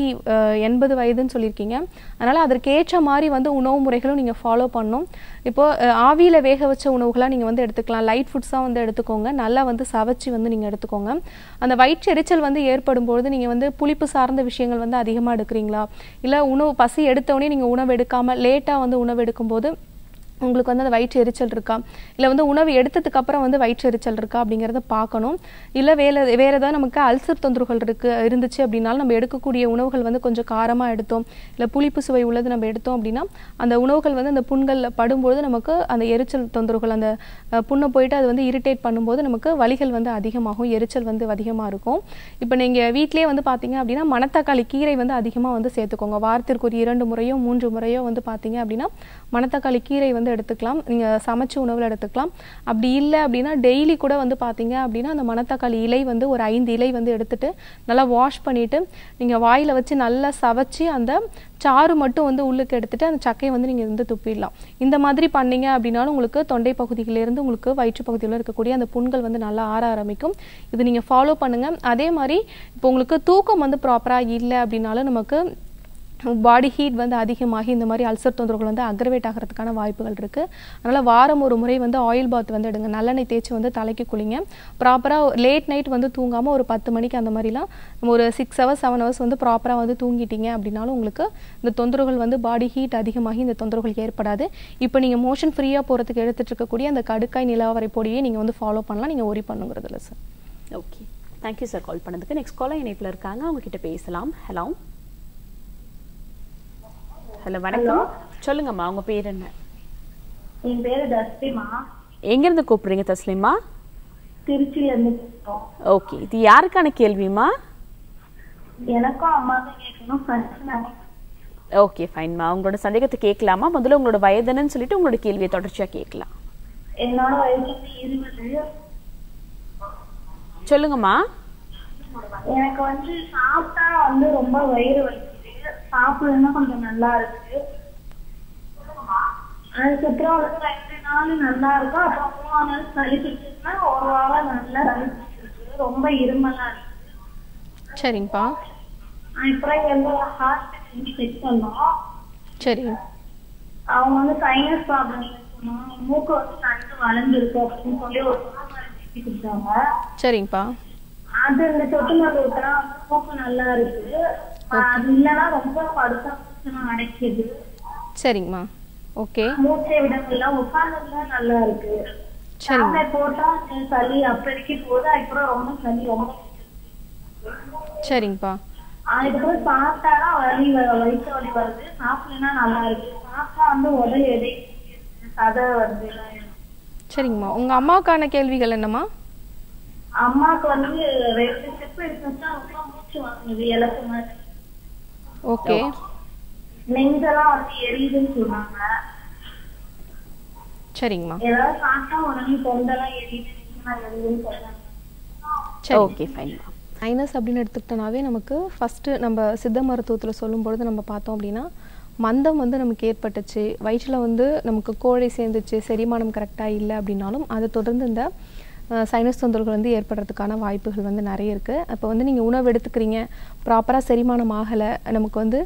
80 வயதுன்னு சொல்லியிருக்கீங்க, அதனால் அதற்கேற்ற மாதிரி உணவு முறைகளும் நீங்கள் ஃபாலோ பண்ணணும். இப்போது ஆவியில் வேக வச்ச உணவுகளாக நீங்கள் எடுத்துக்கலாம். லைட் ஃபுட்ஸாக எடுத்துக்கோங்க. நல்லா சவைச்சி நீங்கள் எடுத்துக்கோங்க. அந்த வயிற்று எரிச்சல் ஏற்படும் பொழுது நீங்கள் புளிப்பு சார்ந்த விஷயங்கள் அதிகமாக எடுக்கிறீங்களா, இல்லை உணவு பசி எடுத்தோடனே நீங்கள் உணவு எடுக்காமல் லேட்டாக உணவு எடுக்கும்போது உங்களுக்கு அந்த வயிற்று எரிச்சல் இருக்கா, இல்லை உணவு எடுத்ததுக்கு அப்புறம் வயிற்று எரிச்சல் இருக்கா அப்படிங்கிறத பார்க்கணும். இல்லை வேற ஏதாவது நமக்கு அல்சர் தொந்தரவுகள் இருந்துச்சு அப்படின்னாலும் நம்ம எடுக்கக்கூடிய உணவுகள் கொஞ்சம் காரமாக எடுத்தோம், இல்லை புளிப்பு சுவை உள்ளது நம்ம எடுத்தோம் அப்படின்னா அந்த உணவுகள் அந்த புண்களில் படும்போது நமக்கு அந்த எரிச்சல் தொந்தரவுகள் அந்த புண்ணை போயிட்டு அது இரிட்டேட் பண்ணும்போது நமக்கு வலிகள் அதிகமாகும், எரிச்சல் அதிகமாக இருக்கும். இப்போ நீங்கள் வீட்டிலேயே பார்த்தீங்க அப்படின்னா மணத்தக்காளி கீரை அதிகமாக சேர்த்துக்கோங்க. வாரத்திற்கு ஒரு 2 முறையோ 3 முறையோ பார்த்தீங்க அப்படின்னா மணத்தக்காளி கீரை எடுத்துக்கலாம். நீங்கள் சமைச்ச உணவில் எடுத்துக்கலாம். அப்படி இல்லை அப்படின்னா டெய்லி கூட பார்த்தீங்க அப்படின்னா அந்த மணத்தக்காளி இலை ஒரு 5 இலை எடுத்துட்டு நல்லா வாஷ் பண்ணிட்டு நீங்கள் வாயில் வச்சு நல்லா சவைச்சி அந்த சாறு மட்டும் உள்ளுக்கு எடுத்துட்டு அந்த சக்கையை நீங்கள் துப்பிடலாம். இந்த மாதிரி பண்ணீங்க அப்படின்னாலும் உங்களுக்கு தொண்டை பகுதியிலேருந்து உங்களுக்கு வயிற்று பகுதியில் இருக்கக்கூடிய அந்த புண்கள் நல்லா ஆற ஆரம்பிக்கும். இது நீங்கள் ஃபாலோ பண்ணுங்க. அதே மாதிரி இப்போ உங்களுக்கு தூக்கம் ப்ராப்பராக இல்லை அப்படின்னாலும் நமக்கு பாடி ஹீட் அதிகமாகி இந்த மாதிரி அல்சர் தொந்தரவுகள் அக்ரவேட் ஆகிறதுக்கான வாய்ப்புகள் இருக்குது. அதனால் வாரம் ஒரு முறை ஆயில் பாத் எடுங்க. நல்லெண்ணெய் தேய்ச்சி தலைக்கு குளிங்க. ப்ராப்பராக லேட் நைட் தூங்காமல் ஒரு 10 மணிக்கு அந்த மாதிரிலாம் ஒரு 6 hours 7 hours ப்ராப்பராக தூங்கிட்டீங்க அப்படின்னாலும் உங்களுக்கு இந்த தொந்தரவுகள் பாடி ஹீட் அதிகமாகி இந்த தொந்தரவுகள் ஏற்படாது. இப்போ நீங்கள் மோஷன் ஃப்ரீயாக போகிறதுக்கு எடுத்துகிட்டு இருக்கக்கூடிய அந்த கடுக்காய் நிலாவரை பொடியை நீங்கள் ஃபாலோ பண்ணலாம். நீங்கள் ஒரி பண்ணுங்கிறது இல்லை sir. Okay, thank you sir call பண்ணதுக்கு. நெக்ஸ்ட் காலர் இணைப்பில் இருக்காங்க, அவங்ககிட்ட பேசலாம். ஹலோ ஹலோ வணக்கம், சொல்லுங்கம்மா, உங்க பேர் என்ன? என் பேரு தஸ்லிமா. எங்க இருந்து கூப்பிடுறீங்க தஸ்லிமா? திருச்சியில இருந்து கூப்பிட்டோம். ஓகே, இது யாருக்கான கேள்விமா? எனக்கும் அம்மாக்கும் கேட்கணும். ஓகே ஃபைன்மா, உங்களோட சந்தேகத்தை கேட்கலாமா? முதல்ல உங்களோட வயதுன்னு சொல்லிட்டு உங்களோட கேள்வியை தொடர்ச்சியா கேட்கலாம். என்னோட வயசு 20. சொல்லுங்கம்மா. எனக்கு சாப்பிட்டா ரொம்ப வயிறு வலிக்குது, சாப்பிடுன்னா கொஞ்சம் நல்லா இருக்கு. அதுக்கப்புறம் 2 நாள் நல்லா இருக்கும், அப்புறம் 3 நாள் சளி பிடிச்சிருக்குன்னா 1 வாரம் நல்லா சளி பிடிச்சிருக்கு, ரொம்ப இருமலா இருக்கு. சரிங்கப்பா. அப்புறம் எங்களோட ஹாஸ்பிட்டல் செக் பண்ணோம். சரி. அவங்க சைனஸ் ப்ராப்ளம் சொன்னாங்க, மூக்கு நண்டு வளர்ந்துருக்கு அப்படின்னு சொல்லி ஒரு சொட்டு கொடுத்தாங்க. சரிங்கப்பா. அது இந்த சொட்டு மருந்து ஊத்தினா மூக்கு நல்லா இருக்கு, அது இல்லைன்னா ரொம்ப படுத்தா அடைக்குது. சரிங்கம்மா. ஓகே. மூச்சை விடல, உட்கார்ந்தா நல்லா இருக்கு. சரிங்க. போட்டா சளி அப்போதைக்கு போகுது, அப்புறம் ரொம்ப சளி ரொம்ப. சரிங்கப்பா. அதுக்கப்புறம் சாப்பிட்டானா வயிற்று வலி வருது, சாப்பிடலன்னா நல்லா இருக்கு. சாப்பிட்டா உடல் எடை சதை வருது. சரிங்கம்மா. உங்க அம்மாவுக்கான கேள்விகள் என்னம்மா? அம்மாவுக்கு 2 ஸ்டெப் எடுத்துட்டா ரொம்ப மூச்சு வாங்குது, இலக்கு மாதிரி. ஓகே. நெஞ்செல்லாம் எரியுதுன்னு சொன்னாங்க. சரிங்கம்மா. ஏதாவது சாப்பிட்டா உடனே தொண்டெல்லாம் எரியுது, ஓகே ஃபைன். சைனஸ் அப்படின்னு எடுத்துக்கிட்டோனாவே நமக்கு ஃபஸ்ட்டு நம்ம சித்த மருத்துவத்தில் சொல்லும்பொழுது நம்ம பார்த்தோம் அப்படின்னா மந்தம் வந்து நமக்கு ஏற்பட்டுச்சு, வயிற்றில் வந்து நமக்கு கோழை சேர்ந்துச்சு, செரிமானம் கரெக்டாக இல்லை அப்படின்னாலும் அதை தொடர்ந்து இந்த சைனஸ் தொந்தரவுகள் வந்து ஏற்படுறதுக்கான வாய்ப்புகள் வந்து நிறைய இருக்குது. அப்போ வந்து நீங்கள் உணவு எடுத்துக்கிறீங்க, ப்ராப்பராக செரிமானம் ஆகலை, நமக்கு வந்து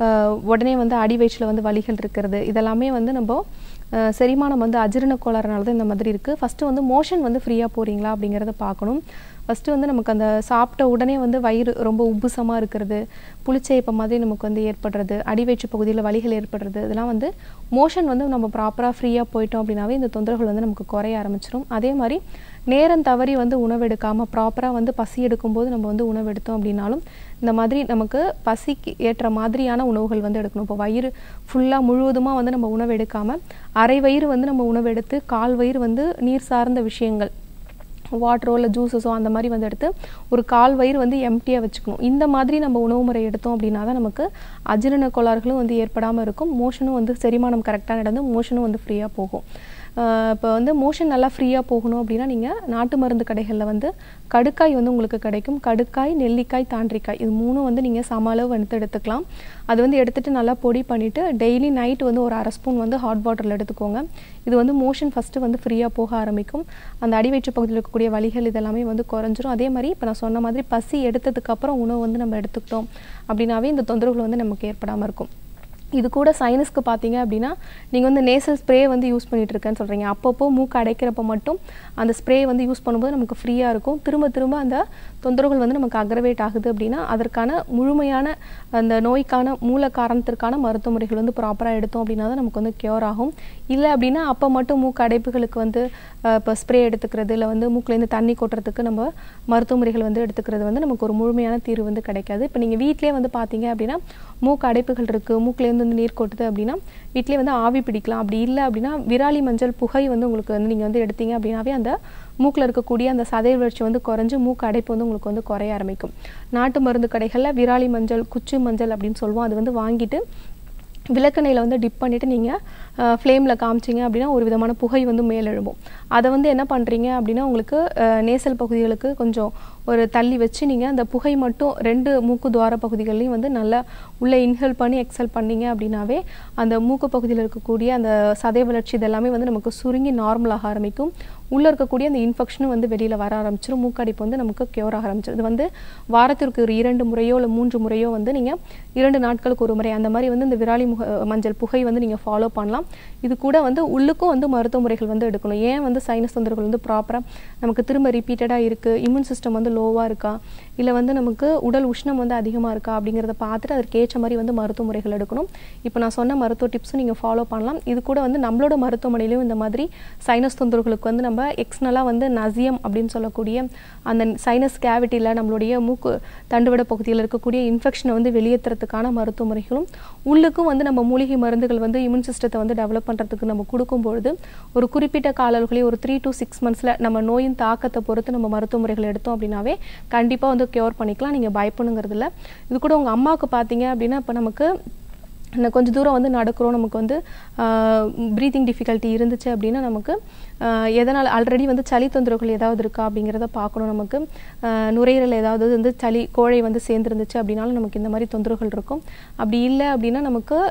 உடனே வந்து அடி வயிற்றில் வந்து வலிகள் இருக்கிறது, இதெல்லாமே வந்து நம்ம செரிமானம் வந்து அஜீரண கோளாறுனால தான் இந்த மாதிரி இருக்குது. ஃபஸ்ட்டு வந்து மோஷன் வந்து ஃப்ரீயாக போகிறீங்களா அப்படிங்கிறத பார்க்கணும். ஃபஸ்ட்டு வந்து நமக்கு அந்த சாப்பிட்ட உடனே வந்து வயிறு ரொம்ப உப்புசமாக இருக்கிறது, புளிச்சேப்ப மாதிரி நமக்கு வந்து ஏற்படுறது, அடிவயிற்று பகுதியில் வலிகள் ஏற்படுறது, இதெல்லாம் வந்து மோஷன் வந்து நம்ம ப்ராப்பராக ஃப்ரீயாக போயிட்டோம் அப்படின்னாவே இந்த தொந்தரவுகள் வந்து நமக்கு குறைய ஆரம்பிச்சிடும். அதே மாதிரி நேரம் தவறி வந்து உணவு எடுக்காமல் ப்ராப்பராக வந்து பசி எடுக்கும்போது நம்ம வந்து உணவு எடுத்தோம் அப்படின்னாலும் இந்த மாதிரி நமக்கு பசிக்கு ஏற்ற மாதிரியான உணவுகள் வந்து எடுக்கணும். இப்போ வயிறு ஃபுல்லாக முழுவதுமாக வந்து நம்ம உணவு எடுக்காமல் அரை வயிறு வந்து நம்ம உணவு எடுத்து கால் வயிறு வந்து நீர் சார்ந்த விஷயங்கள் வாட்டரோ இல்லை ஜூஸஸோ அந்த மாதிரி வந்து எடுத்து ஒரு கால் வயிறு வந்து எம்டியாக வச்சுக்கணும். இந்த மாதிரி நம்ம உணவு முறை எடுத்தோம் அப்படின்னா தான் நமக்கு அஜீரண கோளாறுகளும் வந்து ஏற்படாமல் இருக்கும், மோஷனும் வந்து செரிமானம் கரெக்டாக நடந்து மோஷனும் வந்து ஃப்ரீயாக போகும். இப்போ வந்து மோஷன் நல்லா ஃப்ரீயாக போகணும் அப்படின்னா நீங்கள் நாட்டு மருந்து கடைகளில் வந்து கடுக்காய் வந்து உங்களுக்கு கிடைக்கும். கடுக்காய், நெல்லிக்காய், தாண்டிக்காய் இது மூணும் வந்து நீங்கள் சம அளவு வந்து எடுத்துக்கலாம். அது வந்து எடுத்துகிட்டு நல்லா பொடி பண்ணிவிட்டு டெய்லி நைட்டு வந்து ஒரு அரை ஸ்பூன் வந்து ஹாட் வாட்டரில் எடுத்துக்கோங்க. இது வந்து மோஷன் ஃபஸ்ட்டு வந்து ஃப்ரீயாக போக ஆரம்பிக்கும், அந்த அடிவயிற்று பகுதியில் இருக்கக்கூடிய வலிகள் இதெல்லாமே வந்து குறைஞ்சிரும். அதே மாதிரி இப்போ நான் சொன்ன மாதிரி பசி எடுத்ததுக்கப்புறம் உணவு வந்து நம்ம எடுத்துக்கிட்டோம் அப்படின்னாவே இந்த தொந்தரவுகள் வந்து நமக்கு ஏற்படாமல் இருக்கும். இது கூட சைனஸ்க்கு பார்த்தீங்க அப்படின்னா நீங்கள் வந்து நேசல் ஸ்ப்ரே வந்து யூஸ் பண்ணிகிட்டு இருக்கேன்னு சொல்கிறீங்க, அப்பப்போ மூக்கு அடைக்கிறப்ப மட்டும் அந்த ஸ்ப்ரே வந்து யூஸ் பண்ணும்போது நமக்கு ஃப்ரீயாக இருக்கும். திரும்ப திரும்ப அந்த தொந்தரவுகள் வந்து நமக்கு அக்ரவேட் ஆகுது அப்படின்னா அதற்கான முழுமையான அந்த நோய்க்கான மூல காரணத்திற்கான மருத்துவ முறைகள் வந்து ப்ராப்பராக எடுத்தோம் அப்படின்னா தான் நமக்கு வந்து க்யூர் ஆகும். இல்லை அப்படின்னா அப்போ மட்டும் மூக்கு அடைப்புகளுக்கு வந்து இப்போ ஸ்ப்ரே எடுத்துக்கிறது இல்லை வந்து மூக்குலேருந்து தண்ணி கொட்டுறதுக்கு நம்ம மருத்துவ முறைகள் வந்து எடுத்துக்கிறது வந்து நமக்கு ஒரு முழுமையான தீர்வு வந்து கிடைக்காது. இப்போ நீங்கள் வீட்டிலே வந்து பார்த்தீங்க அப்படின்னா மூக்கு அடைப்புகள் இருக்குது, மூக்குலேருந்து வந்து நீர் கொட்டுது அப்படின்னா வீட்டிலே வந்து ஆவி பிடிக்கலாம். அப்படி இல்லை அப்படின்னா விராலி மஞ்சள் புகை வந்து உங்களுக்கு வந்து நீங்கள் வந்து எடுத்தீங்க அப்படின்னாவே அந்த மூக்கில் இருக்கக்கூடிய அந்த சதை வளர்ச்சி வந்து குறைஞ்சு மூக்கு அடைப்பு வந்து உங்களுக்கு வந்து குறைய ஆரம்பிக்கும். நாட்டு மருந்து கடைகளில் விராலி மஞ்சள், குச்சி மஞ்சள் அப்படின்னு சொல்லுவோம், அது வந்து வாங்கிட்டு விளக்கெண்ணெயில் வந்து டிப் பண்ணிவிட்டு நீங்கள் ஃப்ளேமில் காமிச்சிங்க அப்படின்னா ஒரு விதமான புகை வந்து மேலெழும்பும். அதை வந்து என்ன பண்ணுறீங்க அப்படின்னா உங்களுக்கு நேசல் பகுதிகளுக்கு கொஞ்சம் ஒரு தள்ளி வச்சு நீங்கள் அந்த புகை மட்டும் 2 மூக்கு துவார பகுதிகளையும் வந்து நல்லா உள்ளே இன்ஹேல் பண்ணி எக்ஸல் பண்ணிங்க அப்படின்னாவே அந்த மூக்கு பகுதியில் இருக்கக்கூடிய அந்த சதை வளர்ச்சி இதெல்லாமே வந்து நமக்கு சுருங்கி நார்மலாக ஆரம்பிக்கும். உள்ளே இருக்கக்கூடிய அந்த இன்ஃபெக்ஷனும் வந்து வெளியில் வர ஆரம்பிச்சிடும், மூக்கடைப்பு வந்து நமக்கு க்யூர் ஆக ஆரம்பிச்சிடும். இது வந்து வாரத்திற்கு ஒரு 2 முறையோ இல்லை 3 முறையோ வந்து நீங்கள் 2 நாட்களுக்கு ஒரு முறை அந்த மாதிரி வந்து இந்த விராலி மஞ்சள் புகை வந்து நீங்கள் ஃபாலோ பண்ணலாம். இது கூட வந்து உள்ளுக்கும் வந்து மருத்துவ முறைகள் வந்து எடுக்கணும். ஏன் வந்து சைனஸ் தொந்தரவுகள் வந்து ப்ராப்பராக நமக்கு திரும்ப ரிப்பீட்டடாக இருக்குது, இம்யூன் சிஸ்டம் வந்து லோவாக இருக்கா இல்லை வந்து நமக்கு உடல் உஷ்ணம் வந்து அதிகமாக இருக்கா அப்படிங்கிறத பார்த்துட்டு அதற்கு ஏற்ற மாதிரி வந்து மருத்துவ முறைகள் எடுக்கணும். இப்போ நான் சொன்ன மருத்துவ டிப்ஸும் நீங்கள் ஃபாலோ பண்ணலாம். இது கூட வந்து நம்மளோட மருத்துவமனையிலையும் இந்த மாதிரி சைனஸ் தொந்தரவுகளுக்கு வந்து நம்ம எக்ஸ்னலாக வந்து நசியம் அப்படின்னு சொல்லக்கூடிய அந்த சைனஸ் கேவிட்டியில் நம்மளுடைய மூக்கு தண்டுவட பகுதியில் இருக்கக்கூடிய இன்ஃபெக்ஷனை வந்து வெளியேற்றுறதுக்கான மருத்துவ முறைகளும் உள்ளுக்கும் வந்து நம்ம மூலிகை மருந்துகள் வந்து இம்யூன் சிஸ்டத்தை வந்து டெவலப் பண்ணுறதுக்கு நம்ம கொடுக்கும்பொழுது ஒரு குறிப்பிட்ட கால அளவுகளே ஒரு 3 to 6 months நம்ம நோயின் தாக்கத்தை பொறுத்து நம்ம மருத்துவ முறைகள் எடுத்தோம் அப்படின்னாவே கண்டிப்பாக வந்து க்யூர் பண்ணிக்கலாம். நீங்கள் பயப்படுங்கிறது இல்லை. இது கூட உங்கள் அம்மாவுக்கு பார்த்தீங்க அப்படின்னா இப்போ நமக்கு கொஞ்சம் தூரம் வந்து நடக்கிறோம், நமக்கு வந்து ப்ரீத்திங் டிஃபிகல்ட்டி இருந்துச்சு அப்படின்னா நமக்கு எதனால் ஆல்ரெடி வந்து சளி தொந்தரவுகள் ஏதாவது இருக்கா அப்படிங்கிறத பார்க்கணும். நமக்கு நுரையீரல் ஏதாவது வந்து சளி கோழை வந்து சேர்ந்துருந்துச்சு அப்படின்னாலும் நமக்கு இந்த மாதிரி தொந்தரவுகள் இருக்கும். அப்படி இல்லை அப்படின்னா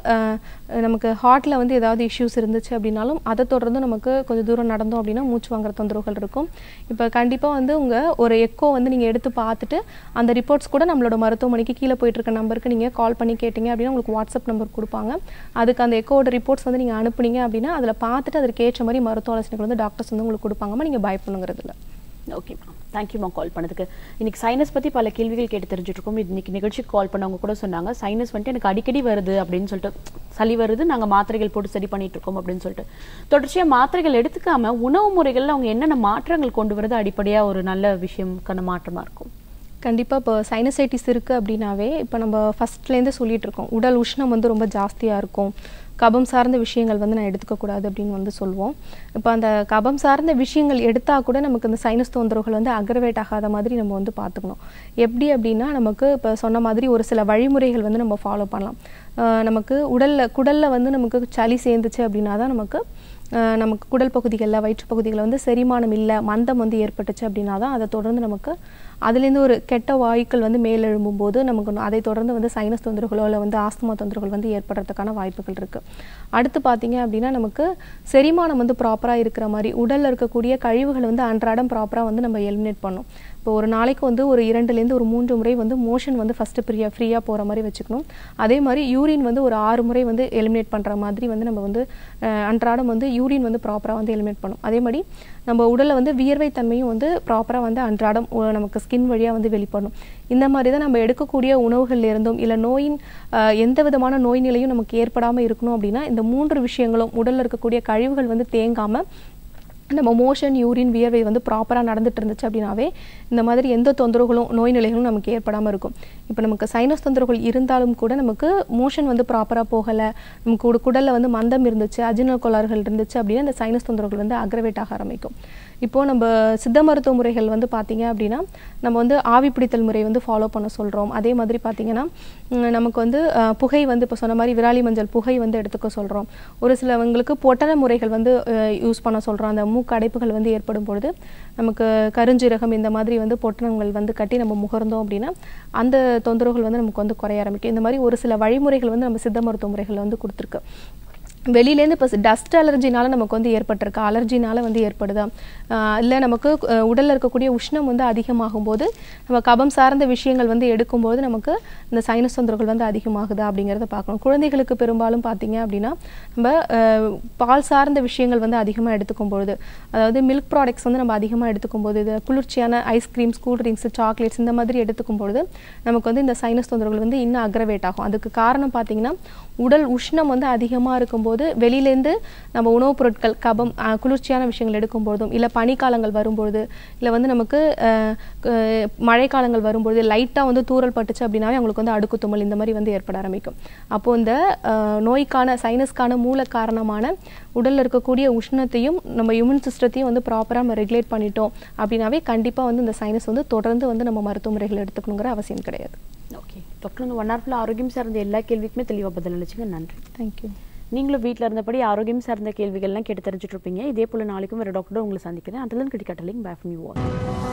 நமக்கு ஹார்ட்டில் வந்து ஏதாவது இஷ்யூஸ் இருந்துச்சு அப்படின்னாலும் அதை தொடர்ந்து நமக்கு கொஞ்சம் தூரம் நடந்தோம் அப்படின்னா மூச்சு வாங்குற தொந்தரவுகள் இருக்கும். இப்போ கண்டிப்பாக வந்து உங்கள் ஒரு எக்கோ வந்து நீங்கள் எடுத்து பார்த்துட்டு அந்த ரிப்போர்ட்ஸ் கூட நம்மளோட மருத்துவமனைக்கு கீழே போயிட்டு இருக்க நம்பருக்கு நீங்கள் கால் பண்ணி கேட்டிங்க அப்படின்னா உங்களுக்கு வாட்ஸ்அப் நம்பர் கொடுப்பாங்க. அதுக்கு அந்த எக்கோட ரிப்போர்ட்ஸ் வந்து நீங்கள் அனுப்புனீங்க அப்படின்னா அதில் பார்த்துட்டு அதற்கு ஏற்ற மாதிரி மருத்துவ ஆலோசனைகள் வந்து டாக்டர்ஸ் வந்து உங்களுக்கு கொடுப்பாங்கம்மா, நீங்கள் பயப்படுங்கிறது இல்லை. ஓகேம்மா, தேங்க்யூம்மா கால் பண்ணதுக்கு. இன்னைக்கு சைனஸ் பற்றி பல கேள்விகள் கேட்டு தெரிஞ்சுட்டு இருக்கோம். இன்னைக்கு நிகழ்ச்சிக்கு கால் பண்ணவங்க கூட சொன்னாங்க சைனஸ் வந்துட்டு எனக்கு அடிக்கடி வருது அப்படின்னு சொல்லிட்டு, சளி வருது, நாங்கள் மாத்திரைகள் போட்டு சரி பண்ணிட்டு இருக்கோம் அப்படின்னு சொல்லிட்டு தொடர்ச்சியாக மாத்திரைகள் எடுத்துக்காம உணவு முறைகளில் அவங்க என்னென்ன மாற்றங்கள் கொண்டு வரது அடிப்படையாக ஒரு நல்ல விஷயம்க்கான மாற்றமாக இருக்கும்? கண்டிப்பாக இப்போ சைனசைட்டிஸ் இருக்குது அப்படின்னாவே இப்போ நம்ம ஃபஸ்ட்லேருந்து சொல்லிகிட்டு இருக்கோம் உடல் உஷ்ணம் வந்து ரொம்ப ஜாஸ்தியாக இருக்கும், கபம் சார்ந்த விஷயங்கள் வந்து நான் எடுத்துக்கக்கூடாது அப்படின்னு வந்து சொல்லுவோம். இப்போ அந்த கபம் சார்ந்த விஷயங்கள் எடுத்தால் கூட நமக்கு இந்த சைனஸ் தொந்தரவுகள் வந்து அக்ரவேட் ஆகாத மாதிரி நம்ம வந்து பார்த்துக்கணும். எப்படி அப்படின்னா நமக்கு இப்போ சொன்ன மாதிரி ஒரு சில வழிமுறைகள் வந்து நம்ம ஃபாலோ பண்ணலாம். நமக்கு குடலில் வந்து நமக்கு சளி சேர்ந்துச்சு அப்படின்னா தான் நமக்கு நமக்கு குடல் பகுதிகளில் வயிற்று பகுதிகளில் வந்து செரிமானம் இல்லை, மந்தம் வந்து ஏற்பட்டுச்சு அப்படின்னா தான் அதை தொடர்ந்து நமக்கு அதுலேருந்து ஒரு கெட்ட வாயுக்கள் வந்து மேலெழும்பும் போது நமக்கு அதை தொடர்ந்து வந்து சைனஸ் தொந்தரவுகளோ இல்லை வந்து ஆஸ்துமா தொந்தரவுகள் வந்து ஏற்படுறதுக்கான வாய்ப்புகள் இருக்குது. அடுத்து பார்த்தீங்க அப்படின்னா நமக்கு செரிமானம் வந்து ப்ராப்பராக இருக்கிற மாதிரி உடலில் இருக்கக்கூடிய கழிவுகளை வந்து அன்றாடம் ப்ராப்பராக வந்து நம்ம எலிமினேட் பண்ணணும். இப்போ ஒரு நாளைக்கு வந்து ஒரு 2லேருந்து ஒரு 3 முறை வந்து மோஷன் வந்து ஃபஸ்ட்டு ஃப்ரீயாக போகிற மாதிரி வச்சுக்கணும். அதே மாதிரி யூரின் வந்து ஒரு 6 முறை வந்து எலிமினேட் பண்ணுற மாதிரி வந்து நம்ம வந்து அன்றாடம் வந்து யூரின் வந்து ப்ராப்பராக வந்து எலிமினேட் பண்ணணும். அதே மாதிரி நம்ம உடலில் வந்து வியர்வை தன்மையும் வந்து ப்ராப்பராக வந்து அன்றாடம் நமக்கு ஸ்கின் வழியாக வந்து வெளிப்படணும். இந்த மாதிரி தான் நம்ம எடுக்கக்கூடிய உணவுகள் இருந்தும் இல்லை நோயின் எந்த விதமான நோய் நிலையும் நமக்கு ஏற்படாமல் இருக்கணும் அப்படின்னா இந்த 3 விஷயங்களும் உடலில் இருக்கக்கூடிய கழிவுகள் வந்து தேங்காமல் நம்ம மோஷன் யூரின் வியர்வை வந்து ப்ராப்பராக நடந்துட்டு இருந்துச்சு அப்படின்னாவே இந்த மாதிரி எந்த தொந்தரவுகளும் நோய் நிலைகளும் நமக்கு ஏற்படாமல் இருக்கும். இப்போ நமக்கு சைனஸ் தொந்தரவுகள் இருந்தாலும் கூட நமக்கு மோஷன் வந்து ப்ராப்பராக போகலை, நமக்கு குடலில் வந்து மந்தம் இருந்துச்சு, அஜீரண கோளாறுகள் இருந்துச்சு அப்படின்னா இந்த சைனஸ் தொந்தரவுகள் வந்து அக்ரவேட் ஆக ஆரம்பிக்கும். இப்போது நம்ம சித்த மருத்துவ முறைகள் வந்து பார்த்திங்க அப்படின்னா நம்ம வந்து ஆவி பிடித்தல் முறை வந்து ஃபாலோ பண்ண சொல்கிறோம். அதே மாதிரி பார்த்திங்கன்னா நமக்கு வந்து புகை வந்து இப்போ சொன்ன மாதிரி விராலி மஞ்சள் புகை வந்து எடுத்துக்க சொல்கிறோம். ஒரு சிலவங்களுக்கு பொட்டன முறைகள் வந்து யூஸ் பண்ண சொல்கிறோம். அந்த மூக்கு அடைப்புகள் வந்து ஏற்படும் பொழுது நமக்கு கருஞ்சீரகம் இந்த மாதிரி வந்து பொட்டனங்கள் வந்து கட்டி நம்ம முகர்ந்தோம் அப்படின்னா அந்த தொந்தரவுகள் வந்து நமக்கு வந்து குறைய ஆரம்பிக்கும். இந்த மாதிரி ஒரு சில வழிமுறைகள் வந்து நம்ம சித்த மருத்துவ முறைகள் வந்து கொடுத்துருக்கு. வெளியிலேருந்து இப்போ டஸ்ட் அலர்ஜினால நமக்கு வந்து ஏற்பட்டிருக்கு, அலர்ஜினால வந்து ஏற்படுதா, இல்லை நமக்கு உடலில் இருக்கக்கூடிய உஷ்ணம் வந்து அதிகமாகும் போது நம்ம கபம் சார்ந்த விஷயங்கள் வந்து எடுக்கும்போது நமக்கு இந்த சைனஸ் தொந்தரவுகள் வந்து அதிகமாகுதா அப்படிங்கிறத பார்க்கணும். குழந்தைகளுக்கு பெரும்பாலும் பார்த்தீங்க அப்படின்னா நம்ம பால் சார்ந்த விஷயங்கள் வந்து அதிகமாக எடுத்துக்கும் பொழுது, அதாவது மில்க் ப்ராடக்ட்ஸ் வந்து நம்ம அதிகமாக எடுத்துக்கும் போது, இது குளிர்ச்சியான ஐஸ்கிரீம்ஸ், கூல்ட்ரிங்க்ஸ், சாக்லேட்ஸ் இந்த மாதிரி எடுத்துக்கும் பொழுது நமக்கு வந்து இந்த சைனஸ் தொந்தரவுகள் வந்து இன்னும் அக்ரவேட் ஆகும். அதுக்கு காரணம் பார்த்தீங்கன்னா உடல் உஷ்ணம் வந்து அதிகமாக இருக்கும்போது வெளியிலேருந்து நம்ம உணவுப் பொருட்கள் கபம் குளிர்ச்சியான விஷயங்கள் எடுக்கும்போதும் இல்லை பனிக்காலங்கள் வரும்பொழுது இல்லை வந்து நமக்கு மழைக்காலங்கள் வரும்பொழுது லைட்டாக வந்து தூறல் பட்டுச்சு அப்படின்னாவே அவங்களுக்கு வந்து அடுக்கு தும்மல் இந்த மாதிரி வந்து ஏற்பட ஆரம்பிக்கும். அப்போது இந்த நோய்க்கான சைனஸ்க்கான மூல காரணமான உடலில் இருக்கக்கூடிய உஷ்ணத்தையும் நம்ம இம்யூன் சிஸ்டத்தையும் வந்து ப்ராப்பராக நம்ம ரெகுலேட் பண்ணிட்டோம் அப்படின்னாவே கண்டிப்பாக வந்து இந்த சைனஸ் வந்து தொடர்ந்து வந்து நம்ம மருத்துவ முறைகள் எடுத்துக்கணுங்கிற அவசியம் கிடையாது. ஓகே டாக்டர், இந்த 1 hour ஆரோக்கியம் சார்ந்த எல்லா கேள்விக்குமே தெளிவாக பதில் அளிச்சிங்க, நன்றி. தேங்க்யூ. நீங்களும் வீட்டில் இருந்தபடி ஆரோக்கியம் சார்ந்த கேள்விகள்லாம் கேட்டு தெரிஞ்சுட்டு இருப்பீங்க. இதே போல் நாளைக்கும் வேறு டாக்டர் உங்களை சந்திக்கிறேன். அதெல்லாம் கிட்ட கட்டலிங் பை ஃப்ரம் யூ ஆல்.